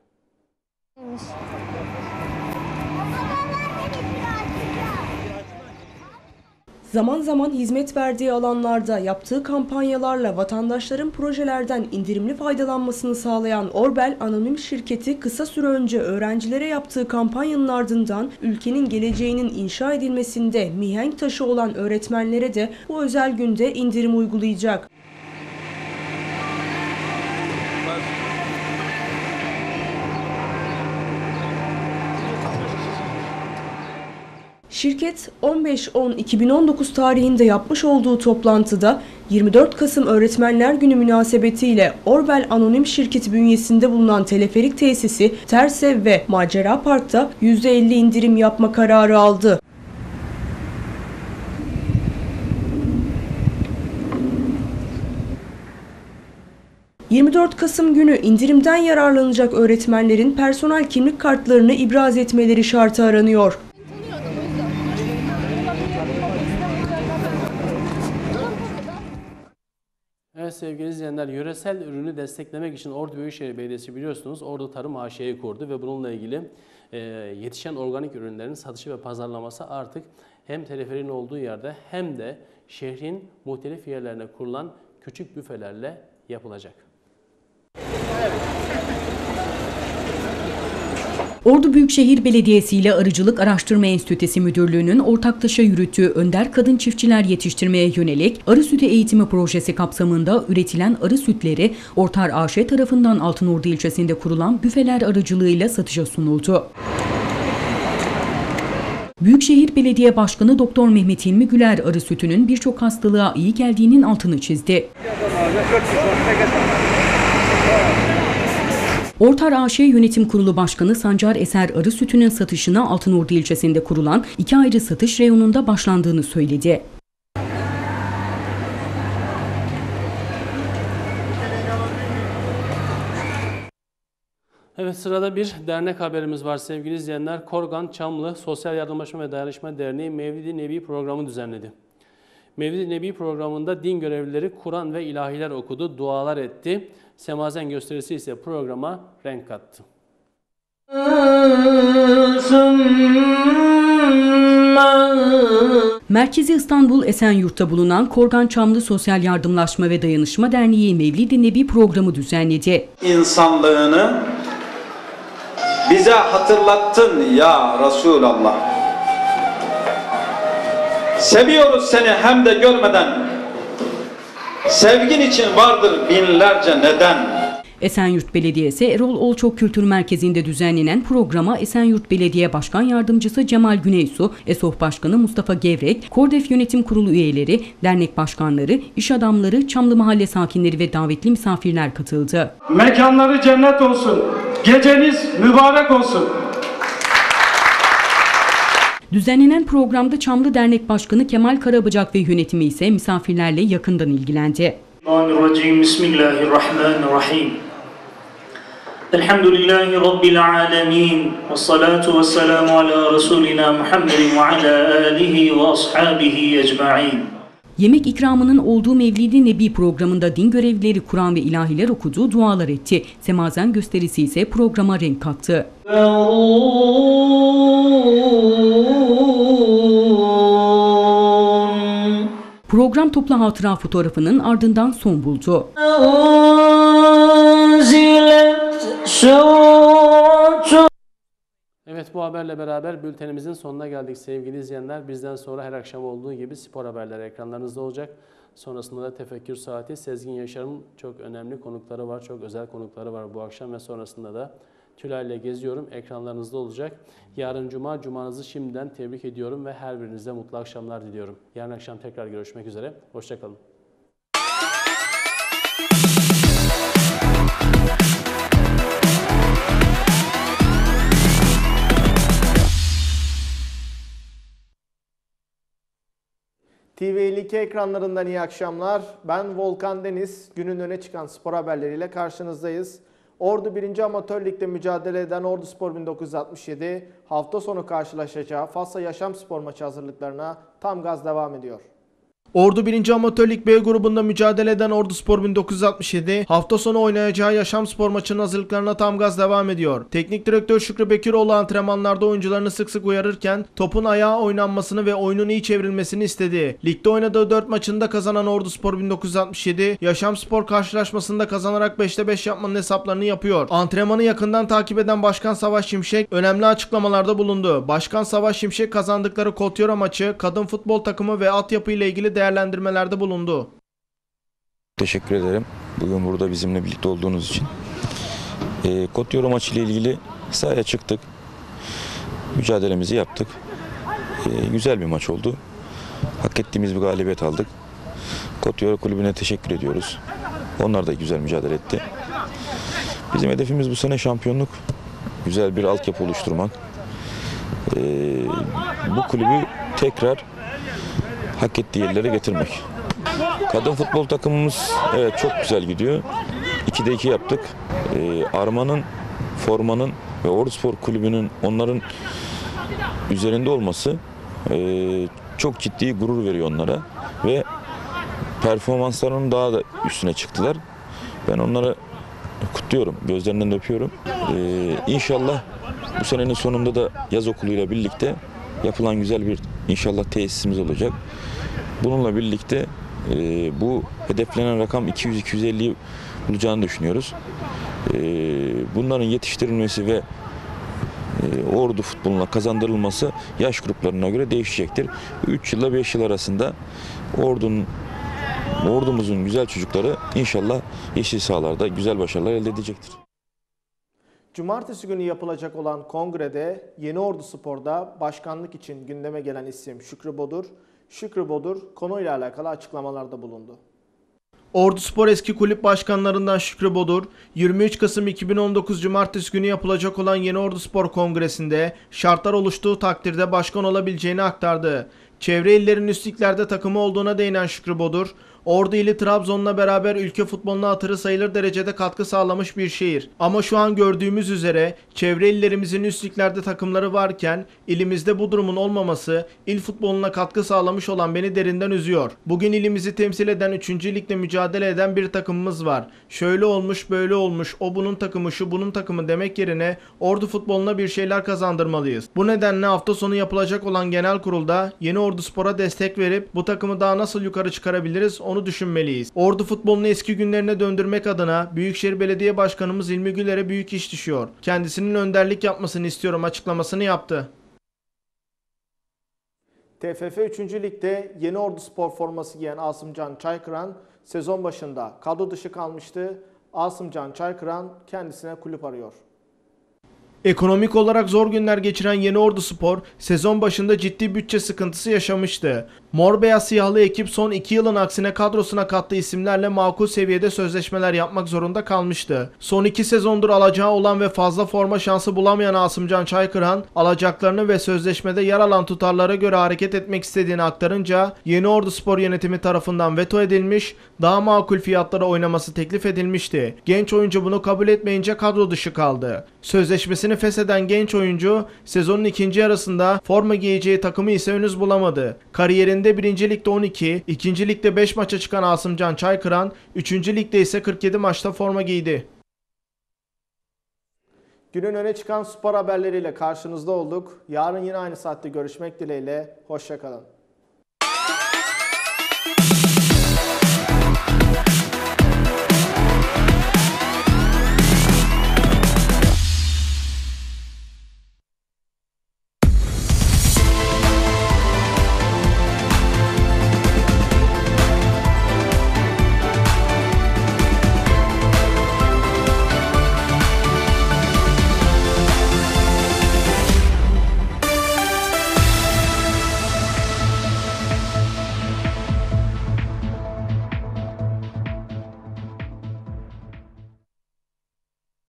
Zaman zaman hizmet verdiği alanlarda yaptığı kampanyalarla vatandaşların projelerden indirimli faydalanmasını sağlayan Orbel Anonim Şirketi kısa süre önce öğrencilere yaptığı kampanyanın ardından ülkenin geleceğinin inşa edilmesinde mihenk taşı olan öğretmenlere de bu özel günde indirim uygulayacak. Şirket on beş on iki bin on dokuz tarihinde yapmış olduğu toplantıda yirmi dört Kasım Öğretmenler Günü münasebetiyle Orbel Anonim Şirketi bünyesinde bulunan teleferik tesisi Tersev ve Macera Park'ta yüzde elli indirim yapma kararı aldı. yirmi dört Kasım günü indirimden yararlanacak öğretmenlerin personel kimlik kartlarını ibraz etmeleri şartı aranıyor. Evet sevgili izleyenler, yöresel ürünü desteklemek için Ordu Büyükşehir Belediyesi biliyorsunuz Ordu Tarım A Ş'yi kurdu ve bununla ilgili e, yetişen organik ürünlerin satışı ve pazarlaması artık hem teleferin olduğu yerde hem de şehrin muhtelif yerlerine kurulan küçük büfelerle yapılacak. Ordu Büyükşehir Belediyesi ile Arıcılık Araştırma Enstitüsü Müdürlüğü'nün ortaklaşa yürüttüğü Önder Kadın Çiftçiler Yetiştirmeye Yönelik Arı Sütü Eğitimi Projesi kapsamında üretilen arı sütleri Ortar A Ş tarafından Altınordu ilçesinde kurulan büfeler aracılığıyla satışa sunuldu. Büyükşehir Belediye Başkanı Doktor Mehmet Hilmi Güler arı sütünün birçok hastalığa iyi geldiğinin altını çizdi. Ortar A Ş Yönetim Kurulu Başkanı Sancar Eser arı sütünün satışına Altınordu ilçesinde kurulan iki ayrı satış reyonunda başlandığını söyledi. Evet, sırada bir dernek haberimiz var sevgili izleyenler. Korgan Çamlı Sosyal Yardımlaşma ve Dayanışma Derneği Mevlid-i Nebi programı düzenledi. Mevlid-i Nebi programında din görevlileri Kur'an ve ilahiler okudu, dualar etti. Semazen gösterisi ise programa renk kattı. Merkezi İstanbul Esenyurt'ta bulunan Korgan Çamlı Sosyal Yardımlaşma ve Dayanışma Derneği Mevlid-i Nebi programı düzenledi. İnsanlığını bize hatırlattın ya Resulallah. Seviyoruz seni hem de görmeden. Sevgin için vardır binlerce neden. Esenyurt Belediyesi Erol Olçok Kültür Merkezi'nde düzenlenen programa Esenyurt Belediye Başkan Yardımcısı Cemal Güneysu, ESOH Başkanı Mustafa Gevrek, Kordef Yönetim Kurulu üyeleri, dernek başkanları, iş adamları, Çamlı Mahalle sakinleri ve davetli misafirler katıldı. Mekanları cennet olsun, geceniz mübarek olsun. Düzenlenen programda Çamlı Dernek Başkanı Kemal Karabacak ve yönetimi ise misafirlerle yakından ilgilendi. Bismillahirrahmanirrahim. Elhamdülillahi Rabbil alemin. Ve salatu ve selamu ala Resulina Muhammedin ve ala alihi ve ashabihi ecma'in. Yemek ikramının olduğu Mevlid-i Nebi programında din görevlileri Kur'an ve ilahiler okudu, dualar etti. Semazen gösterisi ise programa renk kattı. Program toplu hatıra fotoğrafının ardından son buldu. Evet, bu haberle beraber bültenimizin sonuna geldik sevgili izleyenler. Bizden sonra her akşam olduğu gibi spor haberleri ekranlarınızda olacak. Sonrasında da tefekkür saati. Sezgin Yaşar'ın çok önemli konukları var, çok özel konukları var bu akşam ve sonrasında da Tülay ile geziyorum ekranlarınızda olacak. Yarın Cuma, Cumanızı şimdiden tebrik ediyorum ve her birinize mutlu akşamlar diliyorum. Yarın akşam tekrar görüşmek üzere. Hoşça kalın. T V elli iki ekranlarından iyi akşamlar. Ben Volkan Deniz. Günün öne çıkan spor haberleriyle karşınızdayız. Ordu birinci Amatör Lig'de mücadele eden Orduspor bin dokuz yüz altmış yedi hafta sonu karşılaşacağı Fatsa Yaşam Spor maçı hazırlıklarına tam gaz devam ediyor. Ordu birinci Amatör Lig B grubunda mücadele eden Orduspor bin dokuz yüz altmış yedi hafta sonu oynayacağı Yaşamspor maçının hazırlıklarına tam gaz devam ediyor. Teknik direktör Şükrü Bekiroğlu antrenmanlarda oyuncularını sık sık uyarırken topun ayağa oynanmasını ve oyunun iyi çevrilmesini istedi. Ligde oynadığı dört maçında kazanan Orduspor bin dokuz yüz altmış yedi Yaşamspor karşılaşmasında kazanarak beşte beş yapmanın hesaplarını yapıyor. Antrenmanı yakından takip eden Başkan Savaş Şimşek önemli açıklamalarda bulundu. Başkan Savaş Şimşek kazandıkları Kotyora maçı, kadın futbol takımı ve altyapı ile ilgili değerlendirmelerde bulundu. Teşekkür ederim. Bugün burada bizimle birlikte olduğunuz için. E, Kotyora maçı ile ilgili sahaya çıktık. Mücadelemizi yaptık. E, güzel bir maç oldu. Hak ettiğimiz bir galibiyet aldık. Kotyora kulübüne teşekkür ediyoruz. Onlar da güzel mücadele etti. Bizim hedefimiz bu sene şampiyonluk. Güzel bir altyapı oluşturmak. E, bu kulübü tekrar hak ettiği yerlere getirmek. Kadın futbol takımımız evet çok güzel gidiyor. ikide iki yaptık. E, Arma'nın, formanın ve Orduspor Kulübü'nün onların üzerinde olması e, çok ciddi gurur veriyor onlara ve performanslarının daha da üstüne çıktılar. Ben onları kutluyorum, gözlerinden öpüyorum. Ee, İnşallah bu senenin sonunda da yaz okuluyla birlikte yapılan güzel bir inşallah tesisimiz olacak. Bununla birlikte e, bu hedeflenen rakam iki yüz iki yüz elliyi bulacağını düşünüyoruz. E, bunların yetiştirilmesi ve e, Ordu futboluna kazandırılması yaş gruplarına göre değişecektir. üç yılla beş yıl arasında Ordu'nun Ordumuzun güzel çocukları inşallah yeşil sahalarda güzel başarılar elde edecektir. Cumartesi günü yapılacak olan kongrede Yeni Ordu Spor'da başkanlık için gündeme gelen isim Şükrü Bodur. Şükrü Bodur konuyla alakalı açıklamalarda bulundu. Orduspor eski kulüp başkanlarından Şükrü Bodur, yirmi üç Kasım iki bin on dokuz Cumartesi günü yapılacak olan Yeni Orduspor Kongresi'nde şartlar oluştuğu takdirde başkan olabileceğini aktardı. Çevre illerin üst liglerde takımı olduğuna değinen Şükrü Bodur, Ordu ili Trabzon'la beraber ülke futboluna hatırı sayılır derecede katkı sağlamış bir şehir. Ama şu an gördüğümüz üzere çevre illerimizin üst liglerde takımları varken ilimizde bu durumun olmaması il futboluna katkı sağlamış olan beni derinden üzüyor. Bugün ilimizi temsil eden üçüncü ligde mücadele eden bir takımımız var. Şöyle olmuş böyle olmuş, o bunun takımı şu bunun takımı demek yerine Ordu futboluna bir şeyler kazandırmalıyız. Bu nedenle hafta sonu yapılacak olan genel kurulda Yeni Orduspor'a destek verip bu takımı daha nasıl yukarı çıkarabiliriz onu düşünmeliyiz. Ordu futbolunu eski günlerine döndürmek adına Büyükşehir Belediye Başkanımız İlmi Güler'e büyük iş düşüyor. Kendisinin önderlik yapmasını istiyorum açıklamasını yaptı. T F F üçüncü Lig'de Yeni Orduspor forması giyen Asımcan Çaykıran sezon başında kadro dışı kalmıştı. Asımcan Çaykıran kendisine kulüp arıyor. Ekonomik olarak zor günler geçiren Yeni Orduspor sezon başında ciddi bütçe sıkıntısı yaşamıştı. Mor beyaz siyahlı ekip son iki yılın aksine kadrosuna kattığı isimlerle makul seviyede sözleşmeler yapmak zorunda kalmıştı. Son iki sezondur alacağı olan ve fazla forma şansı bulamayan Asımcan Çaykıran alacaklarını ve sözleşmede yer alan tutarlara göre hareket etmek istediğini aktarınca Yeni Orduspor yönetimi tarafından veto edilmiş, daha makul fiyatlara oynaması teklif edilmişti. Genç oyuncu bunu kabul etmeyince kadro dışı kaldı. Sözleşmesini fesheden genç oyuncu sezonun ikinci yarısında forma giyeceği takımı ise henüz bulamadı. Kariyerinde birinci Lig'de on iki, ikinci Lig'de beş maça çıkan Asımcan Çaykıran, üçüncü Lig'de ise kırk yedi maçta forma giydi. Günün öne çıkan spor haberleriyle karşınızda olduk. Yarın yine aynı saatte görüşmek dileğiyle. Hoşça kalın.